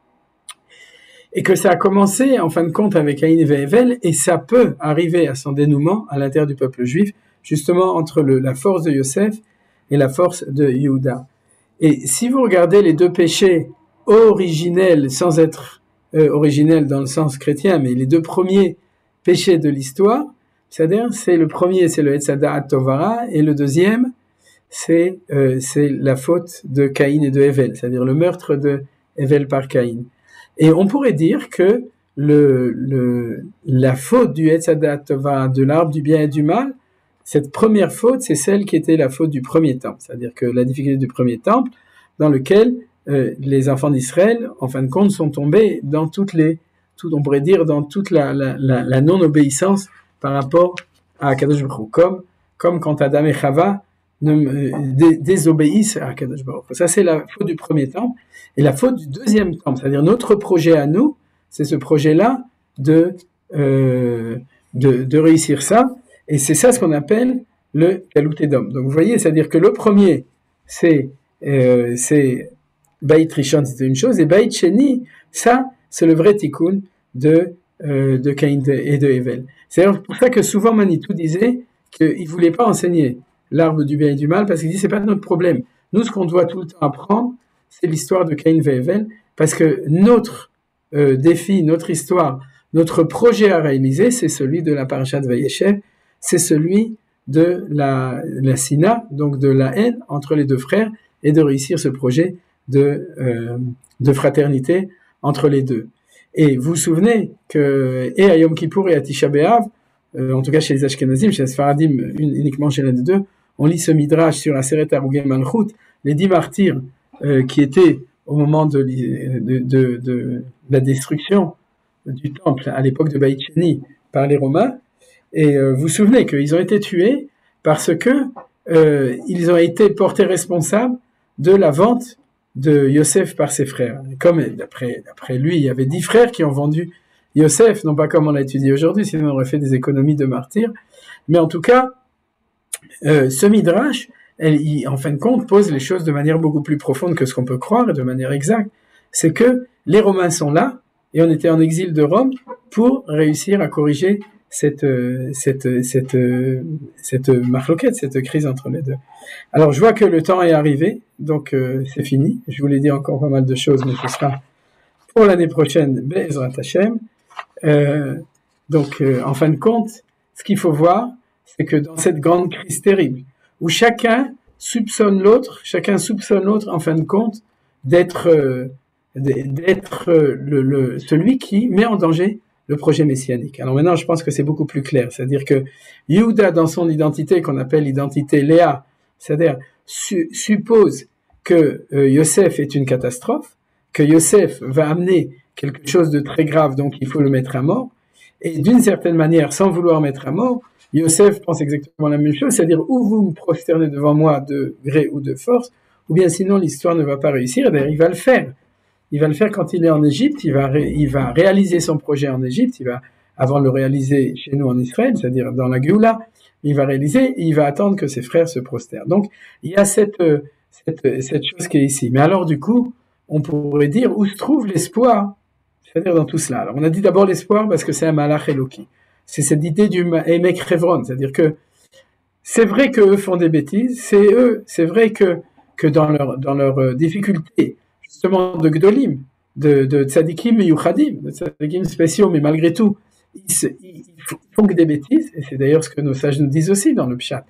Et que ça a commencé, en fin de compte, avec Caïn et Hevel, et ça peut arriver à son dénouement à l'intérieur du peuple juif, justement entre le, la force de Yosef et la force de Yehuda. Et si vous regardez les deux péchés originels, sans être euh, originels dans le sens chrétien, mais les deux premiers péchés de l'histoire, c'est-à-dire, c'est le premier, c'est le Etz Hada'at Tovara, et le deuxième, c'est euh, c'est la faute de Caïn et de Hevel, c'est-à-dire le meurtre de Hevel par Caïn. Et on pourrait dire que le, le, la faute du Etz Hadat Tova, de l'arbre du bien et du mal, cette première faute, c'est celle qui était la faute du premier temple, c'est-à-dire que la difficulté du premier temple, dans lequel euh, les enfants d'Israël, en fin de compte, sont tombés dans toutes les, tout, on pourrait dire, dans toute la, la, la, la non-obéissance par rapport à Kadosh Baruch Hu, comme, comme quand Adam et Chava ne, euh, dé, désobéissent à Kadosh Baruch Hu. Ça, c'est la faute du premier temple. Et la faute du deuxième temple, c'est-à-dire notre projet à nous, c'est ce projet-là de, euh, de, de réussir ça. Et c'est ça ce qu'on appelle le Galut Edom. Donc vous voyez, c'est-à-dire que le premier, c'est, euh, c'est Beit Rishon, c'était une chose, et Beit Sheni, ça, c'est le vrai tikkun de, euh, de Caïn et de Hevel. C'est pour ça que souvent Manitou disait qu'il ne voulait pas enseigner l'arbre du bien et du mal, parce qu'il dit c'est pas notre problème. Nous, ce qu'on doit tout le temps apprendre, c'est l'histoire de Caïn et Hevel, parce que notre euh, défi, notre histoire, notre projet à réaliser, c'est celui de la parashat Vayeshev, c'est celui de la, la sina, donc de la haine entre les deux frères, et de réussir ce projet de, euh, de fraternité entre les deux. Et vous vous souvenez que, et à Yom Kippour et à Tisha B'Av, euh, en tout cas chez les Ashkenazim, chez les Sfaradim, uniquement chez l'un des deux, on lit ce midrash sur Aseret Harugei Malchut, les dix martyrs euh, qui étaient au moment de, de, de, de la destruction du temple à l'époque de Beit Sheni par les Romains. Et euh, vous vous souvenez qu'ils ont été tués parce que euh, ils ont été portés responsables de la vente de Yosef par ses frères. Et comme d'après, d'après lui, il y avait dix frères qui ont vendu Yosef, non pas comme on l'a étudié aujourd'hui, sinon on aurait fait des économies de martyrs. Mais en tout cas, euh, ce midrash, elle, il, en fin de compte, pose les choses de manière beaucoup plus profonde que ce qu'on peut croire et de manière exacte. C'est que les Romains sont là et on était en exil de Rome pour réussir à corriger cette cette cette cette marloquette, cette crise entre les deux. Alors je vois que le temps est arrivé, donc euh, c'est fini. Je voulais dire encore pas mal de choses, mais ce sera pour l'année prochaine, Be'ezrat Hashem. Euh, donc euh, en fin de compte, ce qu'il faut voir, c'est que dans cette grande crise terrible, où chacun soupçonne l'autre, chacun soupçonne l'autre en fin de compte d'être euh, d'être le, le celui qui met en danger le projet messianique. Alors maintenant, je pense que c'est beaucoup plus clair. C'est-à-dire que Yehuda, dans son identité, qu'on appelle l'identité Léa, c'est-à-dire su- suppose que euh, Yosef est une catastrophe, que Yosef va amener quelque chose de très grave, donc il faut le mettre à mort. Et d'une certaine manière, sans vouloir mettre à mort, Yosef pense exactement la même chose, c'est-à-dire ou vous me prosternez devant moi de gré ou de force, ou bien sinon l'histoire ne va pas réussir, et d'ailleurs il va le faire. Il va le faire quand il est en Égypte, il va, ré, il va réaliser son projet en Égypte, il va, avant de le réaliser chez nous en Israël, c'est-à-dire dans la Géoula, il va réaliser, et il va attendre que ses frères se prosternent. Donc, il y a cette, cette, cette chose qui est ici. Mais alors, du coup, on pourrait dire où se trouve l'espoir, c'est-à-dire dans tout cela. Alors, on a dit d'abord l'espoir parce que c'est un malach Eloki. C'est cette idée du Emek Revron, c'est-à-dire que c'est vrai qu'eux font des bêtises, c'est eux, c'est vrai que, que dans leur, dans leur difficulté, justement de Gdolim, de, de Tzadikim et Yuchadim, de Tzadikim spéciaux, mais malgré tout, ils, se, ils font que des bêtises, et c'est d'ailleurs ce que nos sages nous disent aussi dans le Pshat.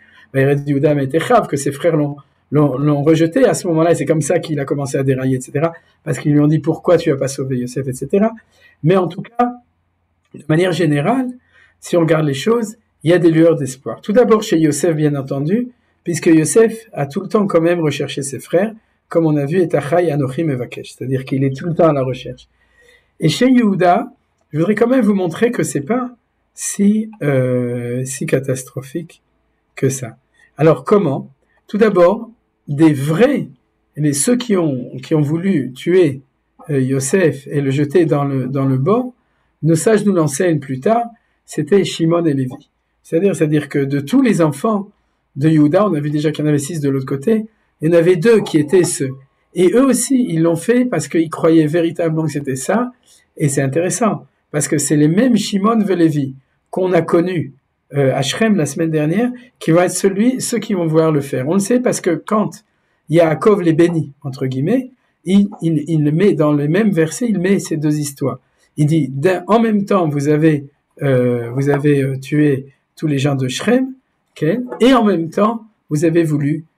Que ses frères l'ont, l'ont, l'ont rejeté à ce moment-là, et c'est comme ça qu'il a commencé à dérailler, et cetera, parce qu'ils lui ont dit pourquoi tu n'as pas sauvé Yosef, et cetera. Mais en tout cas, de manière générale, si on regarde les choses, il y a des lueurs d'espoir. Tout d'abord chez Yosef, bien entendu, puisque Yosef a tout le temps quand même recherché ses frères, comme on a vu, et Achai Anochi Mevakesh, c'est-à-dire qu'il est tout le temps à la recherche. Et chez Yehuda, je voudrais quand même vous montrer que c'est pas si euh, si catastrophique que ça. Alors comment? Tout d'abord, des vrais, les ceux qui ont qui ont voulu tuer euh, Yosef et le jeter dans le dans le bord, nos sages nous l'enseignent plus tard, c'était Shimon et Lévi. C'est-à-dire, c'est-à-dire que de tous les enfants de Yehuda, on a vu déjà qu'il y en avait six de l'autre côté. Il y en avait deux qui étaient ceux. Et eux aussi, ils l'ont fait parce qu'ils croyaient véritablement que c'était ça. Et c'est intéressant, parce que c'est les mêmes Shimon et Lévi qu'on a connus euh, à Shrem la semaine dernière, qui vont être celui, ceux qui vont vouloir le faire. On le sait parce que quand Yaakov les bénit, entre guillemets, il, il, il met dans les mêmes versets, il met ces deux histoires. Il dit, en même temps, vous avez, euh, vous avez euh, tué tous les gens de Shrem, okay, et en même temps, vous avez voulu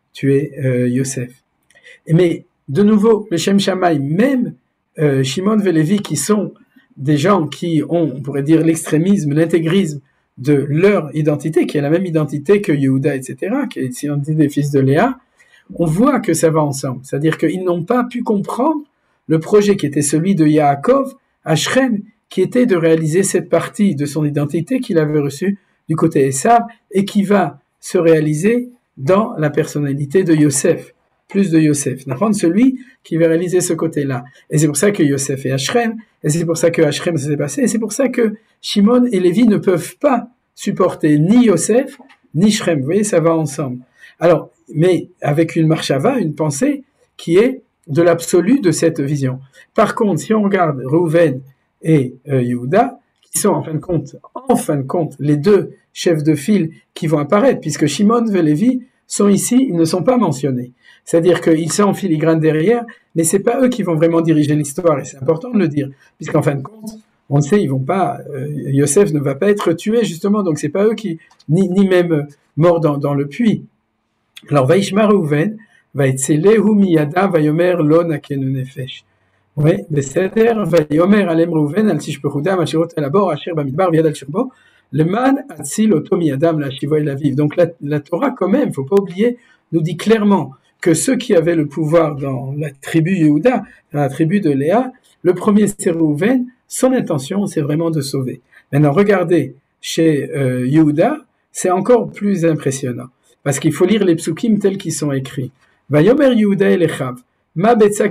tuer euh, Yosef. Mais de nouveau, le Shem Shammai, même euh, Shimon et Lévi, qui sont des gens qui ont, on pourrait dire, l'extrémisme, l'intégrisme de leur identité, qui est la même identité que Yehuda, et cetera, qui est l'identité des fils de Léa, on voit que ça va ensemble. C'est-à-dire qu'ils n'ont pas pu comprendre le projet qui était celui de Yaakov à Shrem, qui était de réaliser cette partie de son identité qu'il avait reçue du côté Esav et qui va se réaliser dans la personnalité de Yosef, plus de Yosef. N'apprendre celui qui va réaliser ce côté-là. Et c'est pour ça que Yosef est à Shrem, et c'est pour ça que à Shrem ça s'est passé, et c'est pour ça que Shimon et Lévi ne peuvent pas supporter ni Yosef, ni Shrem. Vous voyez, ça va ensemble. Alors, mais avec une marchava, une pensée qui est de l'absolu de cette vision. Par contre, si on regarde Reuven et euh, Yehuda, qui sont en fin de compte, en fin de compte, les deux chefs de file qui vont apparaître, puisque Shimon et Lévi sont ici, ils ne sont pas mentionnés. C'est-à-dire qu'ils sont en filigrane derrière, mais c'est pas eux qui vont vraiment diriger l'histoire, et c'est important de le dire, puisqu'en fin de compte, on le sait, ils vont pas, euh, Yosef ne va pas être tué, justement, donc c'est pas eux qui, ni, ni même euh, morts dans, dans le puits. Alors, Vaishma Reuven, Vaïtselehu miyada, Vayomer lo nakenu nefesh. Oui, בסדר, ויאמר עליהם ראובן על תשפכותם אשר אותה לבור אשר במדבר ויד על שכבו למען אציל אותו מידם להשיבו אל אביו. Donc la, la Torah quand même, faut pas oublier, nous dit clairement que ceux qui avaient le pouvoir dans la tribu Yehuda, dans la tribu de Léa, le premier c'est Reuven, son intention c'est vraiment de sauver. Maintenant regardez chez euh, Yehuda, c'est encore plus impressionnant parce qu'il faut lire les psukim tels qu'ils sont écrits. Vayomer Yehuda el Echav. Tout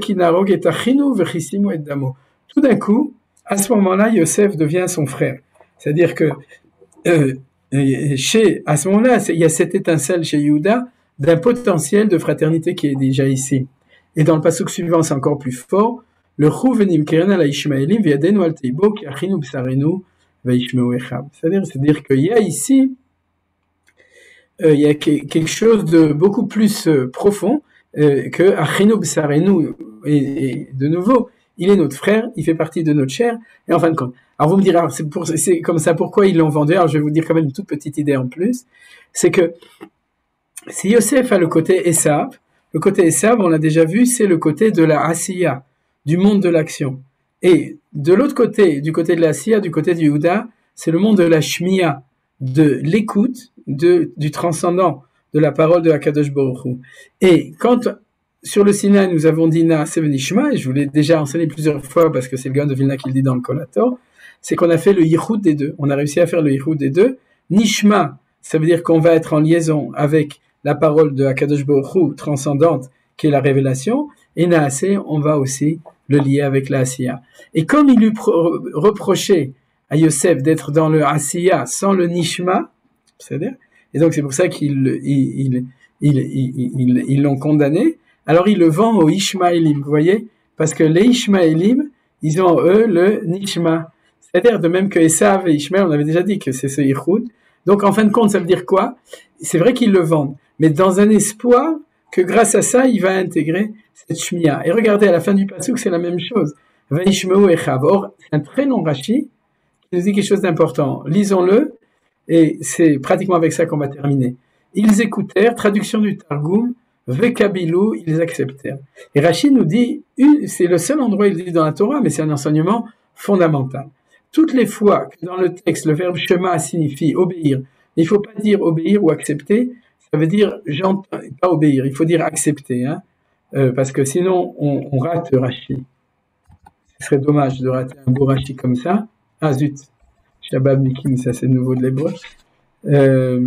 d'un coup, à ce moment-là, Yosef devient son frère. C'est-à-dire que euh, chez, à ce moment-là, il y a cette étincelle chez Yehuda d'un potentiel de fraternité qui est déjà ici. Et dans le pasuk suivant, c'est encore plus fort. Le Chouvenim keren ala Ishmaelim viadenu al teibo ki achinu b'sarenu veishmeu echab. C'est-à-dire, c'est-à-dire qu'il y a ici, euh, il y a quelque chose de beaucoup plus euh, profond. Euh, que Achinu B'Sarenu, et, et de nouveau, il est notre frère, il fait partie de notre chair, et en fin de compte. Alors vous me direz, alors c'est, pour, c'est comme ça, pourquoi ils l'ont vendu? Alors je vais vous dire quand même une toute petite idée en plus, c'est que si Yosef a le côté Esav, le côté Esav, on l'a déjà vu, c'est le côté de la Asiya, du monde de l'action. Et de l'autre côté, du côté de la Asiya, du côté du Yehuda, c'est le monde de la Shmiya, de l'écoute, de, du transcendant, de la parole de Hakadosh Baruch Hu. Et quand, sur le Sinaï, nous avons dit Naaseh v'nishma, et je vous l'ai déjà enseigné plusieurs fois parce que c'est le Gaon de Vilna qui le dit dans le Kolator, c'est qu'on a fait le yichud des deux. On a réussi à faire le yichud des deux. Nishma, ça veut dire qu'on va être en liaison avec la parole de Hakadosh Baruch Hu transcendante, qui est la révélation, et Naaseh, on va aussi le lier avec la Asiya. Et comme il lui pro- reprochait à Yosef d'être dans le Asiya sans le Nishma, c'est-à-dire, et donc c'est pour ça qu'ils ils, ils, ils, ils, ils l'ont condamné. Alors ils le vendent aux Ishmaélim, vous voyez, parce que les Ishmaélim, ils ont eux le Nishma. C'est-à-dire de même que Esav et Ishmaël, on avait déjà dit que c'est ce Yichud. Donc en fin de compte, ça veut dire quoi? C'est vrai qu'ils le vendent, mais dans un espoir que grâce à ça, il va intégrer cette Shmiya. Et regardez, à la fin du pasuk, c'est la même chose. Vaishmeu echav. Or, c'est un très long Rashi qui nous dit quelque chose d'important. Lisons-le. Et c'est pratiquement avec ça qu'on va terminer. Ils écoutèrent, traduction du Targum, Vekabilou, ils acceptèrent. Et Rachid nous dit, c'est le seul endroit où il dit dans la Torah, mais c'est un enseignement fondamental. Toutes les fois que dans le texte, le verbe shema signifie obéir, il ne faut pas dire obéir ou accepter, ça veut dire j'entends, pas obéir, il faut dire accepter, hein, euh, parce que sinon on, on rate Rachid. Ce serait dommage de rater un beau Rachid comme ça. Ah zut! Shabbat Nikim, ça c'est nouveau de l'hébreu. Euh,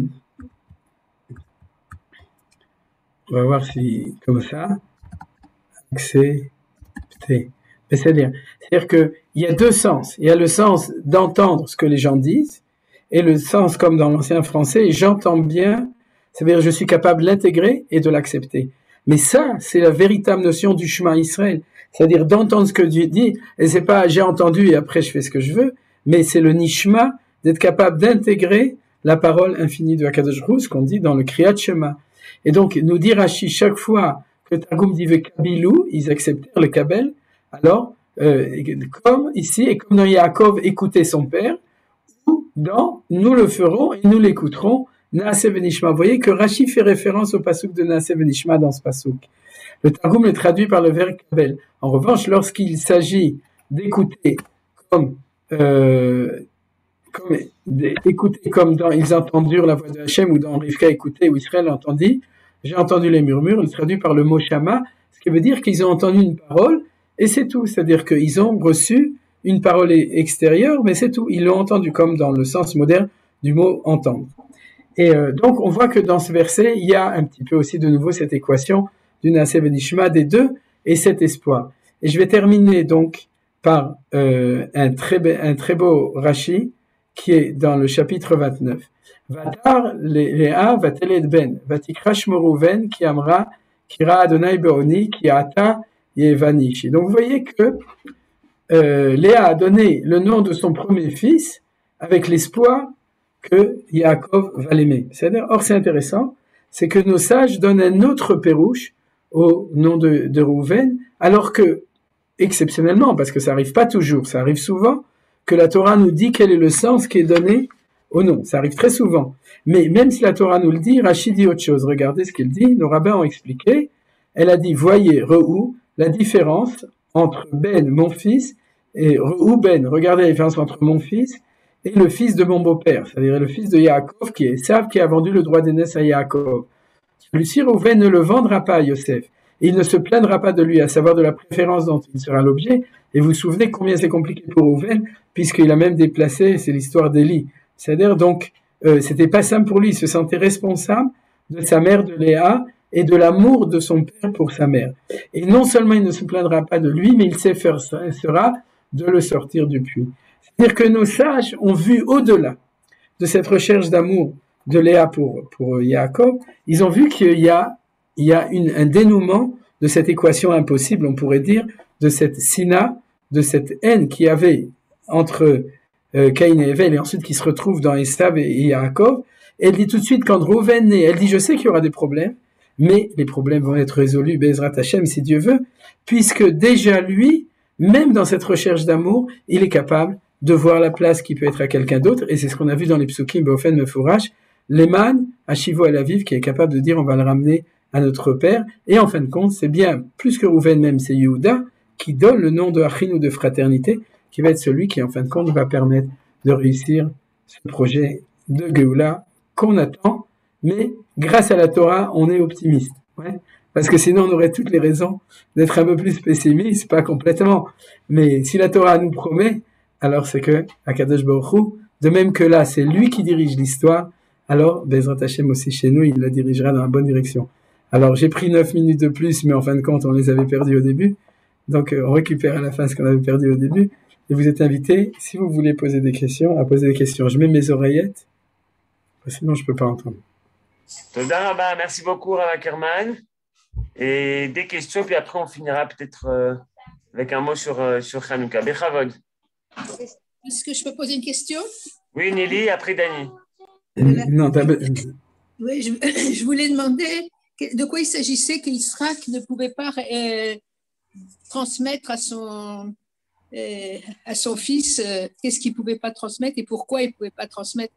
on va voir si, comme ça, accepter. C'est-à-dire, c'est-à-dire qu'il y a deux sens. Il y a le sens d'entendre ce que les gens disent, et le sens, comme dans l'ancien français, j'entends bien, c'est-à-dire je suis capable de l'intégrer et de l'accepter. Mais ça, c'est la véritable notion du Shema Israël. C'est-à-dire d'entendre ce que Dieu dit, et c'est pas j'ai entendu et après je fais ce que je veux, mais c'est le nishma d'être capable d'intégrer la parole infinie de Hakadosh Baruch Hu, ce qu'on dit dans le Kriyat Shema. Et donc, nous dire Rashi chaque fois que Targum dit Vekabilou, ils acceptèrent le Kabel, alors, euh, comme ici, et comme dans Yaakov, écouter son père, ou dans nous le ferons et nous l'écouterons, Naaseh Venishma. Vous voyez que Rashi fait référence au pasuk de Naaseh Venishma dans ce pasuk. Le Targum le traduit par le verbe kabel. En revanche, lorsqu'il s'agit d'écouter comme, euh, comme écouter comme dans ils entendirent la voix de Hachem ou dans Rivka écouter ou Israël entendit, j'ai entendu les murmures, il traduit par le mot Shama, ce qui veut dire qu'ils ont entendu une parole et c'est tout. C'est-à-dire qu'ils ont reçu une parole extérieure, mais c'est tout. Ils l'ont entendu comme dans le sens moderne du mot entendre. Et euh, donc, on voit que dans ce verset, il y a un petit peu aussi de nouveau cette équation du Naaseh Venishma des deux et cet espoir. Et je vais terminer donc par euh, un très be- un très beau Rashi qui est dans le chapitre vingt-neuf. Vatar Léa vateled ben vatikra shmo Rouven ki amra kira Adonai beoni ki ata yevanish. Donc vous voyez que euh, Léa a donné le nom de son premier fils avec l'espoir que Yaakov va l'aimer. C'est-à-dire, or c'est intéressant, c'est que nos sages donnent un autre pérouche au nom de, de Rouven, alors que, exceptionnellement, parce que ça arrive pas toujours, ça arrive souvent, que la Torah nous dit quel est le sens qui est donné au nom. Ça arrive très souvent. Mais même si la Torah nous le dit, Rashi dit autre chose. Regardez ce qu'il dit, nos rabbins ont expliqué. Elle a dit, voyez, Re'ou, la différence entre Ben, mon fils, et Re'ou Ben. Regardez la différence entre mon fils et le fils de mon beau-père, c'est-à-dire le fils de Yaakov, qui est Esav, qui a vendu le droit d'aînesse à Yaakov. Celui-ci, Rouven, ne le vendra pas à Yosef. Et il ne se plaindra pas de lui, à savoir de la préférence dont il sera l'objet. Et vous vous souvenez combien c'est compliqué pour Rouven, puisqu'il a même déplacé, c'est l'histoire d'Élie. C'est-à-dire, donc, euh, c'était pas simple pour lui, il se sentait responsable de sa mère, de Léa, et de l'amour de son père pour sa mère. Et non seulement il ne se plaindra pas de lui, mais il s'efforcera de le sortir du puits. C'est-à-dire que nos sages ont vu au-delà de cette recherche d'amour de Léa pour, pour Yaakov, ils ont vu qu'il y a, il y a une, un dénouement de cette équation impossible, on pourrait dire, de cette sina, de cette haine qu'il y avait entre euh, Caïn et Hevel, et ensuite qui se retrouve dans Esav et, et Yaakov. Et elle dit tout de suite, quand Rouven naît, elle dit, je sais qu'il y aura des problèmes, mais les problèmes vont être résolus, Bezrat Hashem, si Dieu veut, puisque déjà lui, même dans cette recherche d'amour, il est capable de voir la place qui peut être à quelqu'un d'autre, et c'est ce qu'on a vu dans les psukim Beofen Mefourash, Leman, Ashivo El Aviv, qui est capable de dire on va le ramener à notre père, et en fin de compte, c'est bien plus que Rouven même, c'est Yehuda, qui donne le nom de Achin ou de fraternité, qui va être celui qui en fin de compte va permettre de réussir ce projet de Géoula qu'on attend, mais grâce à la Torah, on est optimiste, ouais, parce que sinon on aurait toutes les raisons d'être un peu plus pessimiste, pas complètement, mais si la Torah nous promet, alors c'est que Akadosh Baruch Hu, de même que là, c'est lui qui dirige l'histoire, alors Bezrat Hashem aussi chez nous, il la dirigera dans la bonne direction. Alors j'ai pris neuf minutes de plus, mais en fin de compte, on les avait perdus au début, donc euh, on récupère à la fin ce qu'on avait perdu au début, et vous êtes invités, si vous voulez poser des questions, à poser des questions. Je mets mes oreillettes, sinon je peux pas entendre. Toda Rabba, merci beaucoup Rav Ackerman. Et des questions, puis après on finira peut-être euh, avec un mot sur, euh, sur Hanouka. Bechavod. Est-ce que je peux poser une question? Oui, Nelly, après Dani. Euh, non, t'as... Oui, je, je voulais demander de quoi il s'agissait qu'Israël ne pouvait pas euh, transmettre à son, euh, à son fils euh, qu'est-ce qu'il ne pouvait pas transmettre et pourquoi il ne pouvait pas transmettre.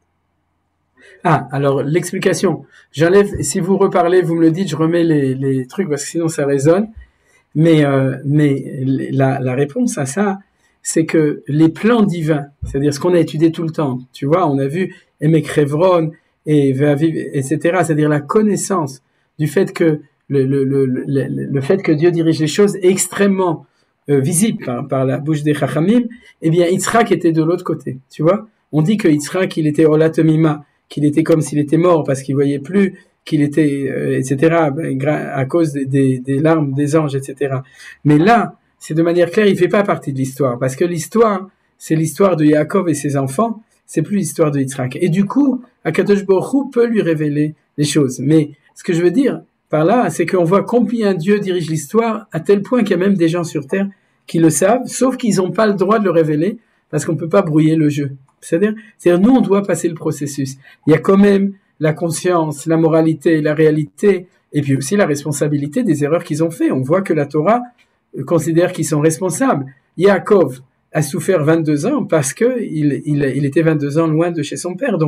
Ah, alors l'explication. J'enlève, si vous reparlez, vous me le dites, je remets les, les trucs parce que sinon ça résonne. Mais, euh, mais la, la réponse à ça, c'est que les plans divins, c'est-à-dire ce qu'on a étudié tout le temps, tu vois, on a vu Emek Revron et Ve'aviv, et cetera, c'est-à-dire la connaissance du fait que le, le, le, le, le fait que Dieu dirige les choses est extrêmement euh, visible par, par la bouche des Chachamim, eh bien Yitzhak était de l'autre côté, tu vois. On dit que Yitzhak, il était Olatomima, qu'il était comme s'il était mort parce qu'il voyait plus, qu'il était, euh, et cetera, à cause des, des, des larmes des anges, et cetera. Mais là, c'est de manière claire, il fait pas partie de l'histoire, parce que l'histoire, c'est l'histoire de Yaakov et ses enfants, c'est plus l'histoire de Yitzhak. Et du coup, Akadosh Baruch Hu peut lui révéler les choses. Mais ce que je veux dire par là, c'est qu'on voit combien Dieu dirige l'histoire, à tel point qu'il y a même des gens sur Terre qui le savent, sauf qu'ils n'ont pas le droit de le révéler, parce qu'on peut pas brouiller le jeu. C'est-à-dire, c'est-à-dire, nous, on doit passer le processus. Il y a quand même la conscience, la moralité, la réalité, et puis aussi la responsabilité des erreurs qu'ils ont fait. On voit que la Torah considère qu'ils sont responsables. Yaakov a souffert vingt-deux ans parce que il, il, il était vingt-deux ans loin de chez son père. Donc,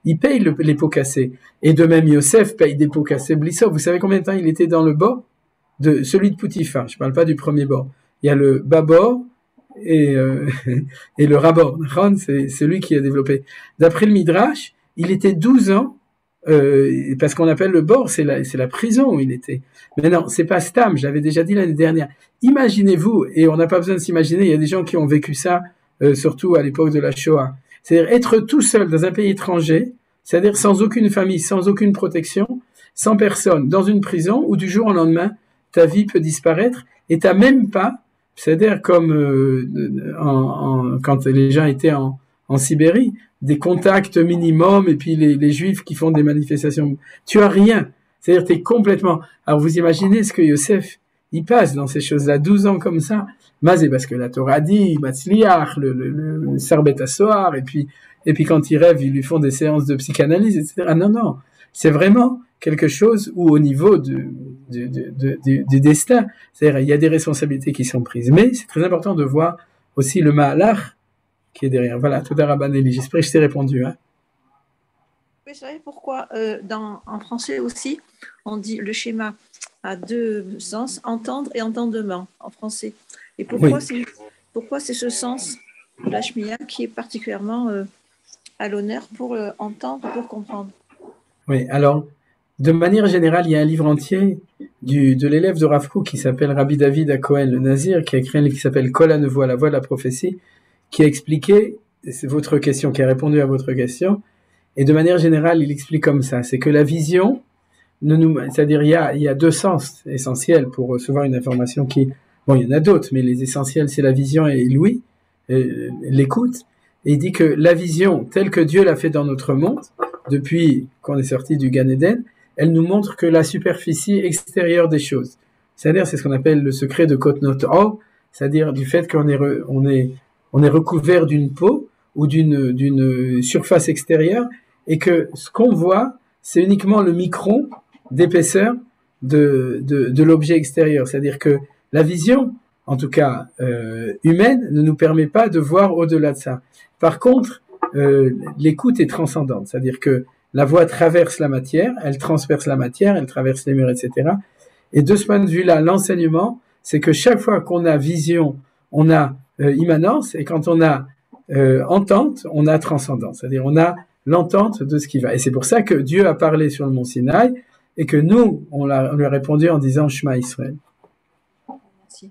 il paye le, les pots cassés. Et de même, Yosef paye des pots cassés Blissov. Vous savez combien de temps il était dans le bord de celui de Poutifar? Je parle pas du premier bord. Il y a le bas bord et, euh, et le ras bord. C'est celui qui a développé. D'après le Midrash, il était douze ans, euh, parce qu'on appelle le bord, c'est la, c'est la prison où il était. Mais non, c'est pas Stam, je l'avais déjà dit l'année dernière. Imaginez-vous, et on n'a pas besoin de s'imaginer, il y a des gens qui ont vécu ça, euh, surtout à l'époque de la Shoah. C'est-à-dire être tout seul dans un pays étranger, c'est-à-dire sans aucune famille, sans aucune protection, sans personne, dans une prison où du jour au lendemain, ta vie peut disparaître et t'as même pas, c'est-à-dire comme euh, en, en, quand les gens étaient en, en Sibérie, des contacts minimum et puis les, les Juifs qui font des manifestations. Tu as rien. C'est-à-dire t'es complètement... Alors vous imaginez ce que Yosef, il passe dans ces choses-là, douze ans comme ça. Mazé, parce que la Torah dit, Matzliach, le, le, le, le Sarbet Assoar, et puis, et puis quand il rêve, ils lui font des séances de psychanalyse, et cetera. Non, non. C'est vraiment quelque chose où au niveau du, du, du, du, du destin, c'est-à-dire il y a des responsabilités qui sont prises. Mais c'est très important de voir aussi le Ma'alach qui est derrière. Voilà, tout à Rabbaneli. J'espère que je t'ai répondu. Hein. Oui, vous savez pourquoi euh, dans, en français aussi, on dit le schéma a deux sens, entendre et entendement en français. Et pourquoi oui. c'est pourquoi c'est ce sens de la Shmiya qui est particulièrement euh, à l'honneur pour euh, entendre, pour comprendre. Oui, alors, de manière générale, il y a un livre entier du, de l'élève de Rav Kook qui s'appelle Rabbi David Akohen, le Nazir, qui a écrit un livre qui s'appelle Kol HaNevoah, la voix de la prophétie, qui a expliqué, c'est votre question, qui a répondu à votre question, et de manière générale, il explique comme ça, c'est que la vision, ne nous, c'est-à-dire il y a, il y a deux sens essentiels pour recevoir une information qui, bon, il y en a d'autres, mais les essentiels, c'est la vision et l'ouïe, euh, l'écoute, et il dit que la vision, telle que Dieu l'a fait dans notre monde, depuis qu'on est sorti du Gan Eden, elle nous montre que la superficie extérieure des choses. C'est-à-dire, c'est ce qu'on appelle le secret de Kotnot Or, c'est-à-dire du fait qu'on est, re, on est, on est recouvert d'une peau ou d'une, d'une surface extérieure et que ce qu'on voit, c'est uniquement le micron d'épaisseur de, de, de l'objet extérieur. C'est-à-dire que la vision, en tout cas euh, humaine, ne nous permet pas de voir au-delà de ça. Par contre, euh, l'écoute est transcendante, c'est-à-dire que la voix traverse la matière, elle transperce la matière, elle traverse les murs, et cetera. Et de ce point de vue-là, l'enseignement, c'est que chaque fois qu'on a vision, on a euh, immanence, et quand on a euh, entente, on a transcendance, c'est-à-dire on a l'entente de ce qui va. Et c'est pour ça que Dieu a parlé sur le mont Sinaï, et que nous, on, l'a, on lui a répondu en disant Shema Israël. Merci.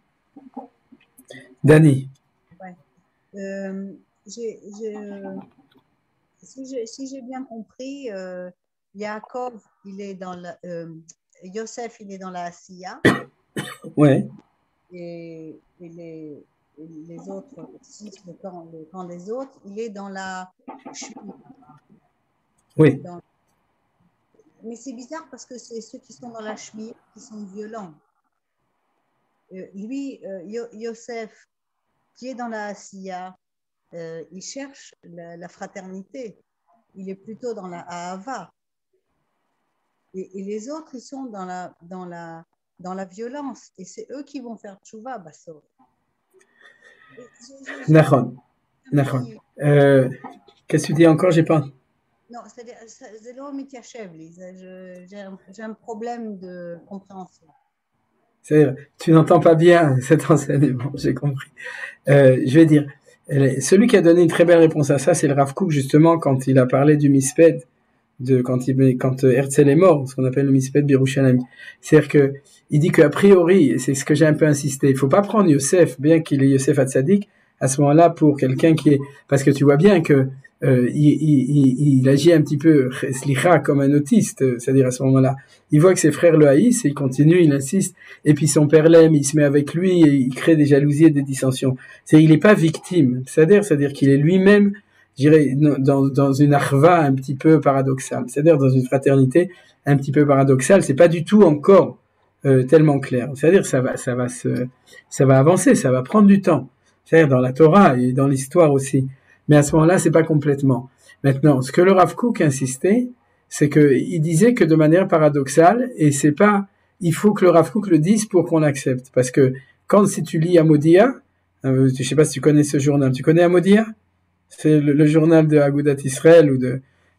Dani. Ouais. Euh, j'ai, j'ai, euh, si, j'ai, si j'ai bien compris, euh, Yaakov, il est dans la, euh, Yosef, il est dans la Asiya. Ouais. Et, et les, et les autres, le camp, le camp des autres, il est dans la Shmita. Oui. Dans... Mais c'est bizarre parce que c'est ceux qui sont dans la Shmita qui sont violents. Euh, lui, euh, Yosef, qui est dans la Asiya, euh, il cherche la, la fraternité. Il est plutôt dans la Ahava. Et, et les autres, ils sont dans la, dans la, dans la violence. Et c'est eux qui vont faire tchouva, Basso. D'accord. D'accord. Euh, qu'est-ce que tu dis encore? J'ai pas. Non, c'est-à-dire, c'est l'homme j'ai un problème de compréhension. C'est-à-dire, tu n'entends pas bien cet enseignement, j'ai compris. Euh, je vais dire, celui qui a donné une très belle réponse à ça, c'est le Rav Kook, justement, quand il a parlé du misped, de, quand, il, quand Herzl est mort, ce qu'on appelle le misped Birushalayim. C'est-à-dire que, il dit qu'a priori, c'est ce que j'ai un peu insisté, il faut pas prendre Yosef, bien qu'il est Yosef Hatzadik, à ce moment-là, pour quelqu'un qui est, parce que tu vois bien que, Euh, il, il, il agit un petit peu slicha comme un autiste, c'est-à-dire à ce moment-là, il voit que ses frères le haïssent et il continue, il insiste, et puis son père l'aime, il se met avec lui et il crée des jalousies et des dissensions. C'est, il n'est pas victime, c'est-à-dire, c'est-à-dire qu'il est lui-même, je dirais, dans, dans une arva un petit peu paradoxale, c'est-à-dire dans une fraternité un petit peu paradoxale. C'est pas du tout encore euh, tellement clair. C'est-à-dire, ça va, ça va se, ça va avancer, ça va prendre du temps. C'est-à-dire dans la Torah et dans l'histoire aussi. Mais à ce moment-là, c'est pas complètement. Maintenant, ce que le Rav Kook insistait, c'est que il disait que de manière paradoxale, et c'est pas, il faut que le Rav Kook le dise pour qu'on accepte, parce que quand si tu lis Amodia, euh, je sais pas si tu connais ce journal, tu connais Amodia? C'est le, le journal de Agudat Israël ou de,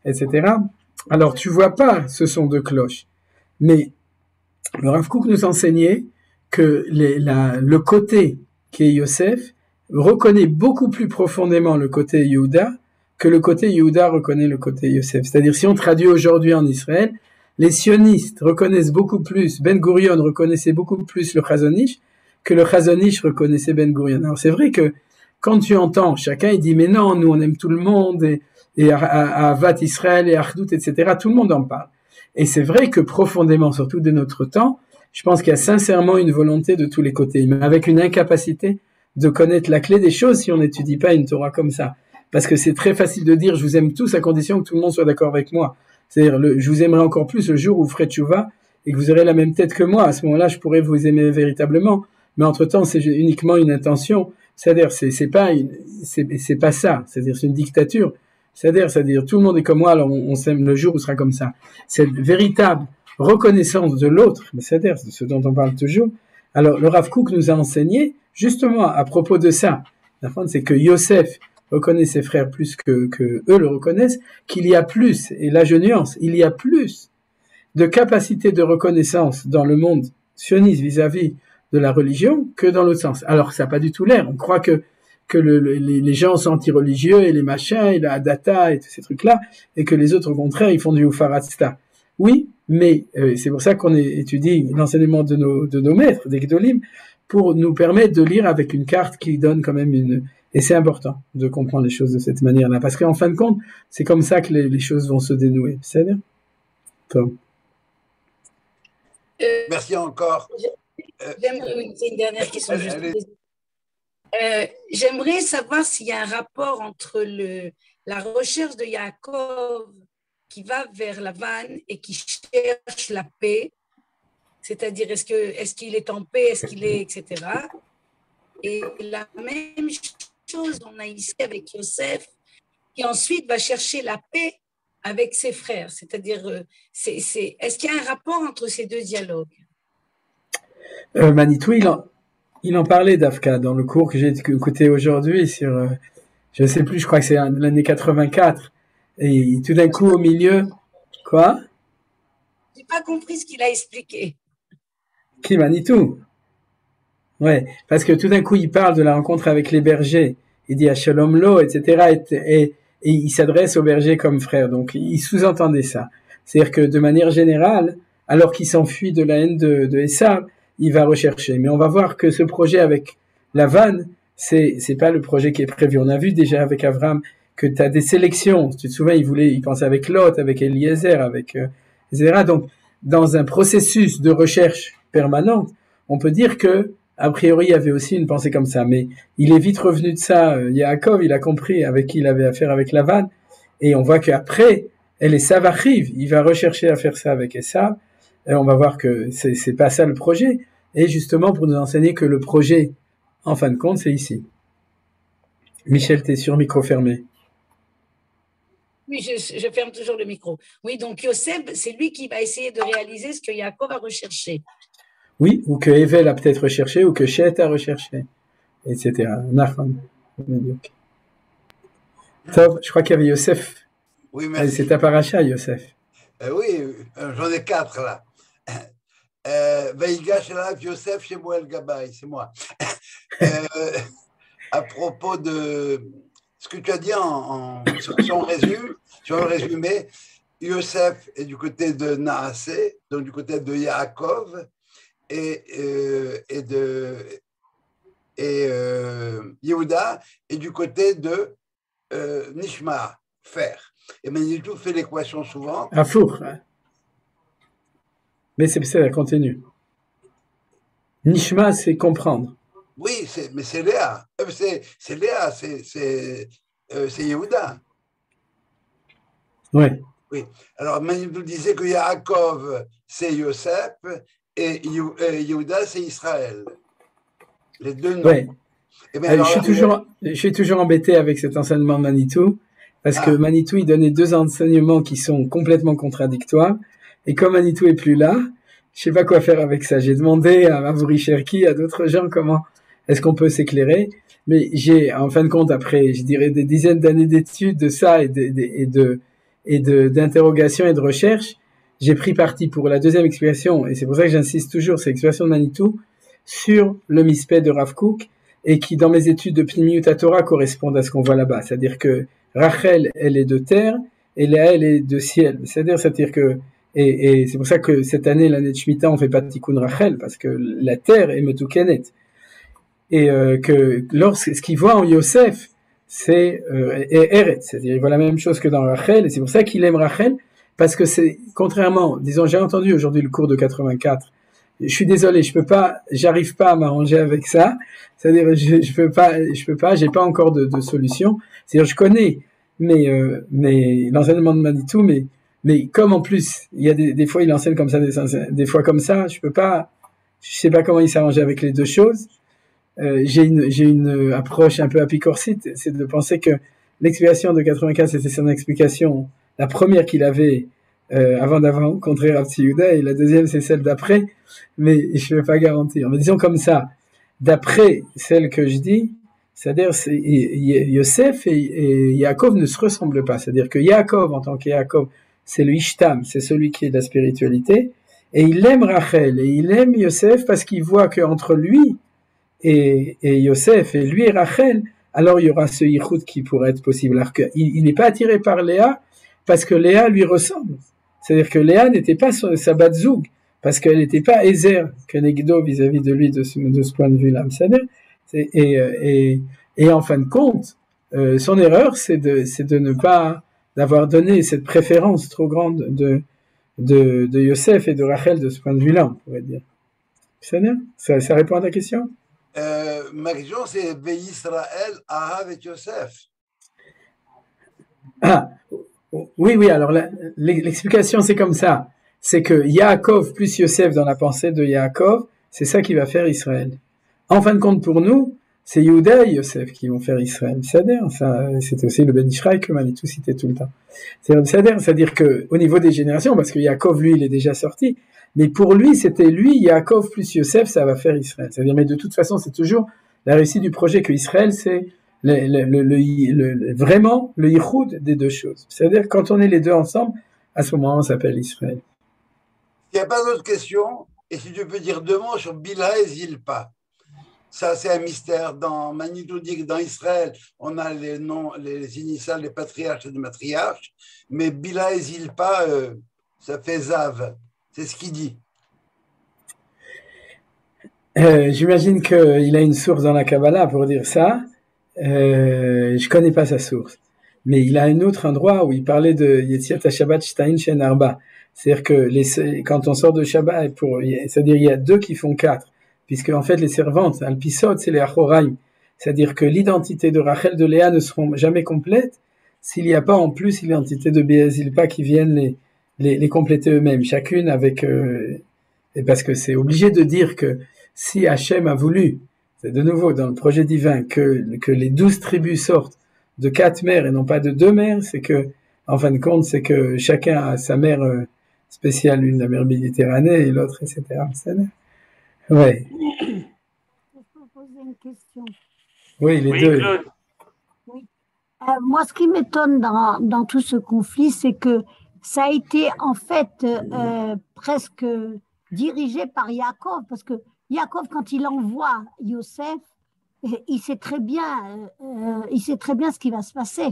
et cetera. Alors, tu vois pas ce son de cloche. Mais le Rav Kook nous enseignait que les, la, le côté qui est Yosef reconnaît beaucoup plus profondément le côté Yehuda que le côté Yehuda reconnaît le côté Yosef. C'est-à-dire, si on traduit aujourd'hui en Israël, les sionistes reconnaissent beaucoup plus, Ben Gurion reconnaissait beaucoup plus le Chazon Ish que le Chazon Ish reconnaissait Ben Gurion. Alors, c'est vrai que quand tu entends, chacun il dit, mais non, nous on aime tout le monde, et, et à, à, à Avat Israël et Achdout, et cetera. Tout le monde en parle. Et c'est vrai que profondément, surtout de notre temps, je pense qu'il y a sincèrement une volonté de tous les côtés, mais avec une incapacité de connaître la clé des choses si on n'étudie pas une Torah comme ça. Parce que c'est très facile de dire, je vous aime tous à condition que tout le monde soit d'accord avec moi. C'est-à-dire, le, je vous aimerai encore plus le jour où vous ferez tchouva et que vous aurez la même tête que moi. À ce moment-là, je pourrais vous aimer véritablement. Mais entre-temps, c'est uniquement une intention. C'est-à-dire, c'est, c'est pas une, c'est, c'est pas ça. C'est-à-dire, c'est une dictature. C'est-à-dire, c'est-à-dire, tout le monde est comme moi, alors on, on s'aime le jour où ce sera comme ça. Cette véritable reconnaissance de l'autre, c'est-à-dire, c'est ce dont on parle toujours. Alors, le Rav Kook nous a enseigné, justement, à propos de ça. La fin, c'est que Yosef reconnaît ses frères plus que, que eux le reconnaissent, qu'il y a plus, et là je nuance, il y a plus de capacité de reconnaissance dans le monde sioniste vis-à-vis de la religion que dans l'autre sens. Alors, ça n'a pas du tout l'air. On croit que que le, le, les, les gens sont anti-religieux et les machins et la data et tous ces trucs-là, et que les autres, au contraire, ils font du ufaratsta. Oui, mais euh, c'est pour ça qu'on étudie l'enseignement de nos, de nos maîtres, des Gdolim, pour nous permettre de lire avec une carte qui donne quand même une... Et c'est important de comprendre les choses de cette manière-là, parce qu'en fin de compte, c'est comme ça que les, les choses vont se dénouer. C'est bien. Tom. Euh, Merci encore. J'aimerais, oui, c'est une dernière question. Juste. Euh, j'aimerais savoir s'il y a un rapport entre le, la recherche de Yaakov qui va vers Lavan et qui cherche la paix, c'est-à-dire est-ce, que, est-ce qu'il est en paix, est-ce qu'il est, et cetera. Et la même chose on a ici avec Yosef, qui ensuite va chercher la paix avec ses frères, c'est-à-dire c'est, c'est, est-ce qu'il y a un rapport entre ces deux dialogues? euh, Manitou, il en, il en parlait d'Afka dans le cours que j'ai écouté aujourd'hui sur, euh, je sais plus, je crois que c'est l'année quatre-vingt-quatre, et tout d'un coup au milieu, quoi? J'ai pas compris ce qu'il a expliqué. Qui, Manitou? Ouais, parce que tout d'un coup il parle de la rencontre avec les bergers, il dit à Shalom Lo, et cetera, et, et, et il s'adresse aux bergers comme frères, donc il sous-entendait ça. C'est-à-dire que de manière générale, alors qu'il s'enfuit de la haine de, de Esav, il va rechercher. Mais on va voir que ce projet avec Lavan, c'est, c'est pas le projet qui est prévu. On a vu déjà avec Abraham que tu as des sélections. Tu te souviens, il voulait, il pensait avec Lot, avec Eliezer, avec euh, et cetera. Donc, dans un processus de recherche permanente, on peut dire que, a priori, il y avait aussi une pensée comme ça. Mais il est vite revenu de ça. Yaakov, il a compris avec qui il avait affaire avec Lavan. Et on voit qu'après, elle est Esav arrive. Il va rechercher à faire ça avec Esav. Et on va voir que c'est, c'est pas ça le projet. Et justement, pour nous enseigner que le projet, en fin de compte, c'est ici. Michel, t'es sur micro fermé. Oui, je, je ferme toujours le micro. Oui, donc Yosef, c'est lui qui va essayer de réaliser ce que Yaakov a recherché. Oui, ou que Evel a peut-être recherché, ou que Chet a recherché, et cetera. Nachman. Top, je crois qu'il y avait Yosef. Oui, merci. C'est ta paracha, Yosef. Euh, oui, j'en ai quatre là. Vaïga Shelav Yosef chez Moël Gabaï, c'est moi. euh, à propos de ce que tu as dit, en, en, si on résume, si on résumé, Yosef est du côté de Naasé, donc du côté de Yaakov, et, euh, et de et euh, Yehuda est du côté de euh, Nishma, faire. Et Manitou fait l'équation souvent. À four. Mais c'est ça, continue. Nishma, c'est comprendre. Oui, c'est, mais c'est Léa. Euh, c'est, c'est Léa, c'est, c'est, euh, c'est Yehuda. Oui. Oui. Alors, Manitou disait que Yaakov, c'est Yosef, et Yehuda, c'est Israël. Les deux noms. Oui. Eh bien, alors, je, suis là, toujours, je suis toujours embêté avec cet enseignement de Manitou, parce ah. que Manitou, il donnait deux enseignements qui sont complètement contradictoires, et comme Manitou est plus là, je sais pas quoi faire avec ça. J'ai demandé à Mavuri Cherki, à d'autres gens, comment est-ce qu'on peut s'éclairer, mais j'ai, en fin de compte, après, je dirais, des dizaines d'années d'études de ça, et de, de, et de et de, d'interrogation et de recherche, j'ai pris parti pour la deuxième explication, et c'est pour ça que j'insiste toujours, c'est l'explication de Manitou, sur le mispé de Rav Kook, et qui, dans mes études de Pnimiut Torah, correspondent à ce qu'on voit là-bas. C'est-à-dire que Rachel, elle est de terre, et Léa, elle est de ciel. C'est-à-dire, c'est-à-dire que, et, et c'est pour ça que cette année, l'année de Shemitah, on fait pas de Tikkun Rachel, parce que la terre est Metukenet. Et euh, que lorsque ce qu'il voit en Yosef, c'est euh, Eretz, c'est-à-dire il voit la même chose que dans Rachel, et c'est pour ça qu'il aime Rachel, parce que c'est, contrairement, disons, j'ai entendu aujourd'hui le cours de quatre-vingt-quatre, je suis désolé, je peux pas, j'arrive pas à m'arranger avec ça, c'est-à-dire je, je peux pas, je peux pas, j'ai pas encore de, de solution, c'est-à-dire je connais mais euh, mais l'enseignement de Manitou, mais mais comme en plus il y a des, des fois il enseigne comme ça, des, des fois comme ça, je peux pas, je sais pas comment il s'arrange avec les deux choses. Euh, j'ai une j'ai une approche un peu apicorsite, c'est de penser que l'explication de quatre-vingt-quinze c'était son explication, la première qu'il avait euh, avant d'avoir rencontré Rav Tzvi, et la deuxième c'est celle d'après, mais je ne peux pas garantir. Mais disons comme ça, d'après celle que je dis, c'est-à-dire c'est Yosef et, et Yaakov ne se ressemblent pas, c'est-à-dire que Yaakov en tant que Yaakov c'est le Ishtam, c'est celui qui est de la spiritualité, et il aime Rachel et il aime Yosef parce qu'il voit qu'entre lui et, et Yosef, et lui et Rachel, alors il y aura ce yichud qui pourrait être possible. Alors qu'il il n'est pas attiré par Léa, parce que Léa lui ressemble. C'est-à-dire que Léa n'était pas sa bat-zoug, parce qu'elle n'était pas Ezer, Kenegdo vis-à-vis de lui, de ce, de ce point de vue-là. Et, et, et en fin de compte, euh, son erreur, c'est de, c'est de ne pas, d'avoir donné cette préférence trop grande de, de, de Yosef et de Rachel de ce point de vue-là, on pourrait dire. Ça, ça répond à ta question? Euh, ma question, c'est Israël, Ahav et Yosef. Ah, oui, oui, alors la, l'explication c'est comme ça. C'est que Yaakov plus Yosef dans la pensée de Yaakov, c'est ça qui va faire Israël. En fin de compte, pour nous, c'est Yehuda et Yosef qui vont faire Israël. C'est-à-dire, ça, c'est aussi le Ben Ishraï que Manitou citait tout le temps. C'est-à-dire, c'est-à-dire que, au niveau des générations, parce que Yaakov, lui, il est déjà sorti, mais pour lui, c'était lui, Yaakov plus Yosef, ça va faire Israël. C'est-à-dire, mais de toute façon, c'est toujours la réussite du projet que Israël, c'est le, le, le, le, le, vraiment le yichud des deux choses. C'est-à-dire, quand on est les deux ensemble, à ce moment-là, on s'appelle Israël. Il n'y a pas d'autres questions. Et si tu peux dire deux mots sur Bilha et Zilpa. Ça, c'est un mystère. Dans Manitou dit que dans Israël, on a les noms, les initiales des patriarches et des matriarches, mais Bilha et Zilpa, euh, ça fait Zav. C'est ce qu'il dit. Euh, j'imagine qu'il a une source dans la Kabbalah pour dire ça. Euh, je connais pas sa source. Mais il a un autre endroit où il parlait de Yetziat HaShabbat Shtain Shen Arba. C'est-à-dire que les, quand on sort de Shabbat, pour, c'est-à-dire il y a deux qui font quatre. Puisque en fait les servantes, Al-Pisot, c'est les Achoraim. C'est-à-dire que l'identité de Rachel, de Léa ne seront jamais complètes s'il n'y a pas en plus l'identité de Bilha et Zilpa qui viennent les, les, les compléter eux-mêmes, chacune avec... Euh, et parce que c'est obligé de dire que si Hachem a voulu, c'est de nouveau dans le projet divin, que, que les douze tribus sortent de quatre mères et non pas de deux mères, c'est que, en fin de compte, c'est que chacun a sa mère euh, spéciale, l'une la mer Méditerranée et l'autre, et cetera. Ouais. Je peux poser une question. Oui, les oui, deux. Claude. Oui. Euh, moi, ce qui m'étonne dans, dans tout ce conflit, c'est que ça a été en fait euh, presque dirigé par Yaakov, parce que Yaakov, quand il envoie Yosef, il sait très bien, euh, il sait très bien ce qui va se passer.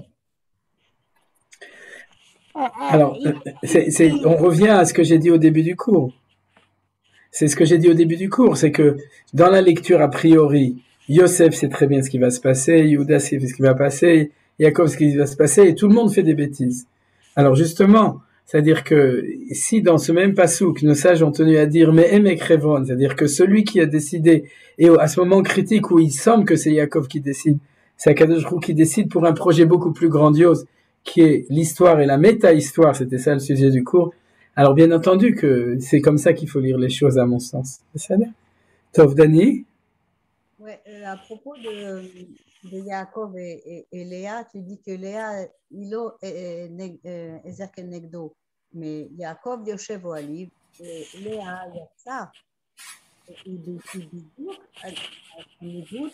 Euh, Alors, il, c'est, c'est, on revient à ce que j'ai dit au début du cours. C'est ce que j'ai dit au début du cours, c'est que dans la lecture a priori, Yosef sait très bien ce qui va se passer, Yehuda sait ce qui va passer, Yaakov ce qui va se passer, et tout le monde fait des bêtises. Alors justement, c'est-à-dire que si dans ce même passouk, nos sages ont tenu à dire mais Emek Revon, c'est-à-dire que celui qui a décidé, et à ce moment critique où il semble que c'est Yaakov qui décide, c'est Akadosh Hu qui décide pour un projet beaucoup plus grandiose, qui est l'histoire et la méta-histoire, c'était ça le sujet du cours. Alors bien entendu que c'est comme ça qu'il faut lire les choses à mon sens. C'est ça, Tov Dani? Oui, euh, à propos de, de Yaakov et, et, et Léa, tu dis que Léa, Ilo est Ezekiel Negdo, mais Yaakov Yoshev Oliv, et Léa Yatsa, il dit il dit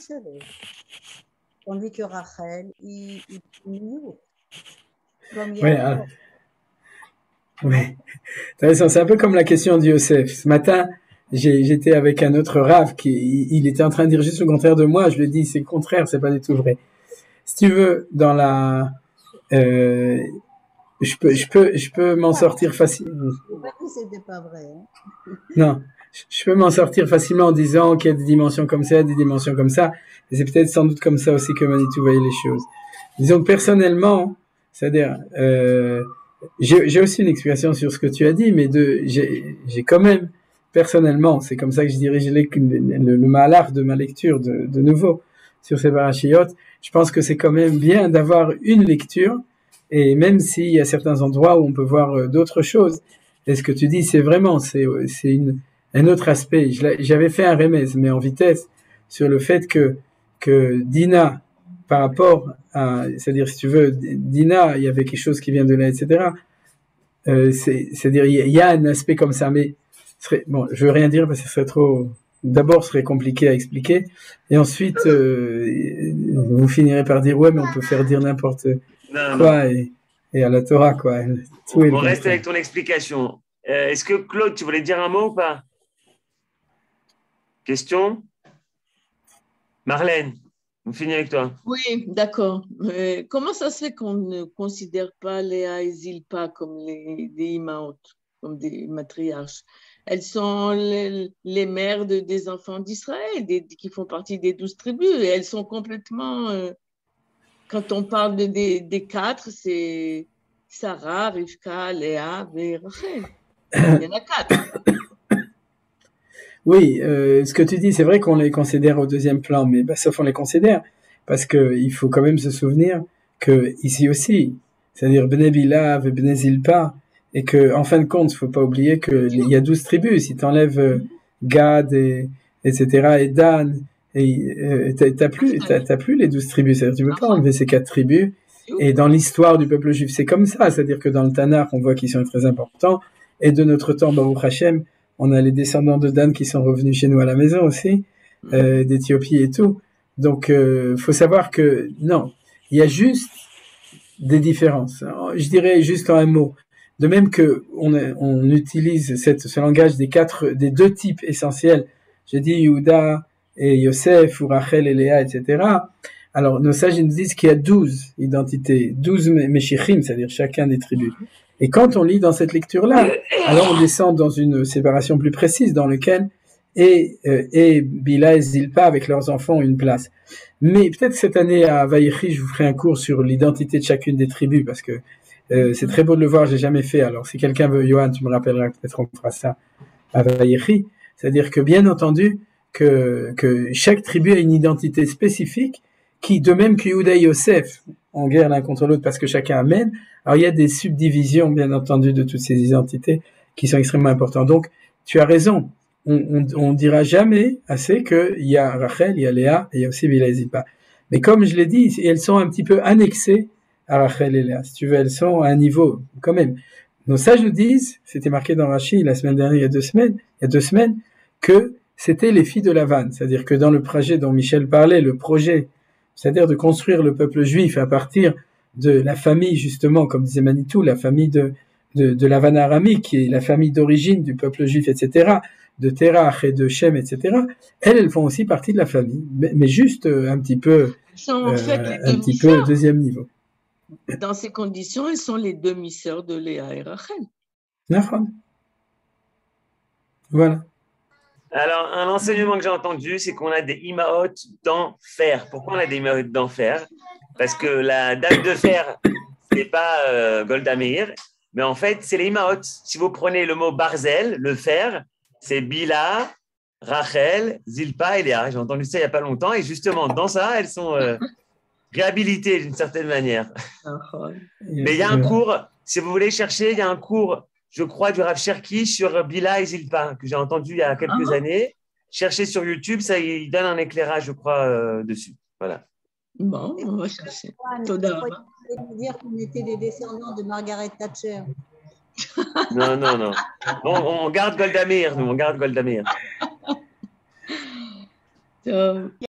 tandis que Rachel, il il comme Yaakov. Oui, t'as raison. C'est un peu comme la question de Yosef. Ce matin, j'ai, j'étais avec un autre Rav qui, il, il était en train de dire juste le contraire de moi. Je lui ai dit, c'est le contraire, c'est pas du tout vrai. Si tu veux, dans la, euh, je peux, je peux, je peux m'en sortir facilement. C'était pas vrai. Hein. Non, je peux m'en sortir facilement en disant qu'il y a des dimensions comme ça, des dimensions comme ça. Et c'est peut-être sans doute comme ça aussi que Manitou voyait les choses. Disons que personnellement, c'est-à-dire, euh, j'ai, j'ai aussi une explication sur ce que tu as dit, mais de, j'ai, j'ai quand même, personnellement, c'est comme ça que je dirige le, le, le malheur de ma lecture de, de nouveau sur ces parachiotes. Je pense que c'est quand même bien d'avoir une lecture, et même s'il y a certains endroits où on peut voir d'autres choses. Et ce que tu dis, c'est vraiment, c'est, c'est une, un autre aspect. J'avais fait un remède, mais en vitesse, sur le fait que, que Dina, par rapport à, c'est-à-dire, si tu veux, Dina, il y avait quelque chose qui vient de là, et cetera. Euh, c'est, c'est-à-dire, il y a un aspect comme ça, mais, serait, bon, je veux rien dire parce que ce serait trop, d'abord, ce serait compliqué à expliquer, et ensuite, euh, vous finirez par dire, ouais, mais on peut faire dire n'importe non, quoi, non. Et, et à la Torah, quoi. Tout on on reste avec ton explication. Euh, est-ce que Claude, tu voulais dire un mot ou pas? Question? Marlène, on finit avec toi. Oui, d'accord. Euh, comment ça se fait qu'on ne considère pas Léa et Zilpa comme les, des imaot, comme des matriarches? Elles sont les, les mères de, des enfants d'Israël, des, qui font partie des douze tribus, et elles sont complètement... Euh, quand on parle de, des, des quatre, c'est Sarah, Rivka, Léa et Rachel. Il y en a quatre. Oui, euh, ce que tu dis, c'est vrai qu'on les considère au deuxième plan, mais bah, sauf on les considère, parce que il faut quand même se souvenir que ici aussi, c'est-à-dire Bnei Bilav et Bnei Zilpa, et que en fin de compte, il faut pas oublier que il y a douze tribus. Si tu enlèves euh, Gad et etc. et Dan, et euh, t'as, t'as plus, t'as, t'as plus les douze tribus. C'est-à-dire tu peux pas enlever ces quatre tribus. Et dans l'histoire du peuple juif, c'est comme ça. C'est-à-dire que dans le Tanakh, on voit qu'ils sont très importants. Et de notre temps, Baruch Hashem, on a les descendants de Dan qui sont revenus chez nous à la maison aussi, euh, d'Éthiopie et tout. Donc, euh, faut savoir que non, il y a juste des différences. Je dirais juste en un mot. De même que on, on utilise cette, ce langage des quatre, des deux types essentiels. J'ai dit Yehuda et Yosef, ou Rachel et Léa, et cetera. Alors, nos sages nous disent qu'il y a douze identités, douze Meshichim, c'est-à-dire chacun des tribus. Et quand on lit dans cette lecture-là, alors on descend dans une séparation plus précise dans laquelle et, euh, et Bila et Zilpa avec leurs enfants ont une place. Mais peut-être cette année à Vaïchi, je vous ferai un cours sur l'identité de chacune des tribus parce que euh, c'est très beau de le voir, j'ai jamais fait. Alors si quelqu'un veut, Johan, tu me rappelleras, peut-être on fera ça à Vaïchi. C'est-à-dire que bien entendu que, que chaque tribu a une identité spécifique qui, de même que Yehuda et Yosef, en guerre l'un contre l'autre parce que chacun amène. Alors il y a des subdivisions, bien entendu, de toutes ces identités qui sont extrêmement importantes. Donc, tu as raison. On, on, on dira jamais assez qu'il y a Rachel, il y a Léa, et il y a aussi Bila et Zilpa. Mais comme je l'ai dit, elles sont un petit peu annexées à Rachel et Léa. Si tu veux, elles sont à un niveau, quand même. Nos sages nous disent, c'était marqué dans Rashi la semaine dernière, il y a deux semaines, il y a deux semaines, que c'était les filles de Lavan. C'est-à-dire que dans le projet dont Michel parlait, le projet, c'est-à-dire de construire le peuple juif à partir de la famille, justement, comme disait Manitou, la famille de, de, de Lavan aramique, qui est la famille d'origine du peuple juif, et cetera, de Terach et de Shem, et cetera, elles, elles font aussi partie de la famille, mais, mais juste un petit peu, en fait, euh, un petit peu deuxième niveau. Dans ces conditions, elles sont les demi-sœurs de Léa et Rachel. D'accord. Voilà. Alors, un enseignement que j'ai entendu, c'est qu'on a des imaot d'enfer. Pourquoi on a des imaot d'enfer? Parce que la dame de fer, ce n'est pas euh, Golda Meir, mais en fait, c'est les imaot. Si vous prenez le mot barzel, le fer, c'est Bila, Rachel, Zilpa et Léa. J'ai entendu ça il n'y a pas longtemps. Et justement, dans ça, elles sont euh, réhabilitées d'une certaine manière. Mais il y a un cours, si vous voulez chercher, il y a un cours, je crois, du Rav Cherki sur Bila et Zilpa, que j'ai entendu il y a quelques ah. années. Cherchez sur YouTube, ça, il donne un éclairage, je crois, euh, dessus. Voilà. Bon, on va chercher. Toda. Vous dire qu'on était des descendants de Margaret Thatcher. Non, non, non. On, on garde Golda Meir, nous, on garde Golda Meir.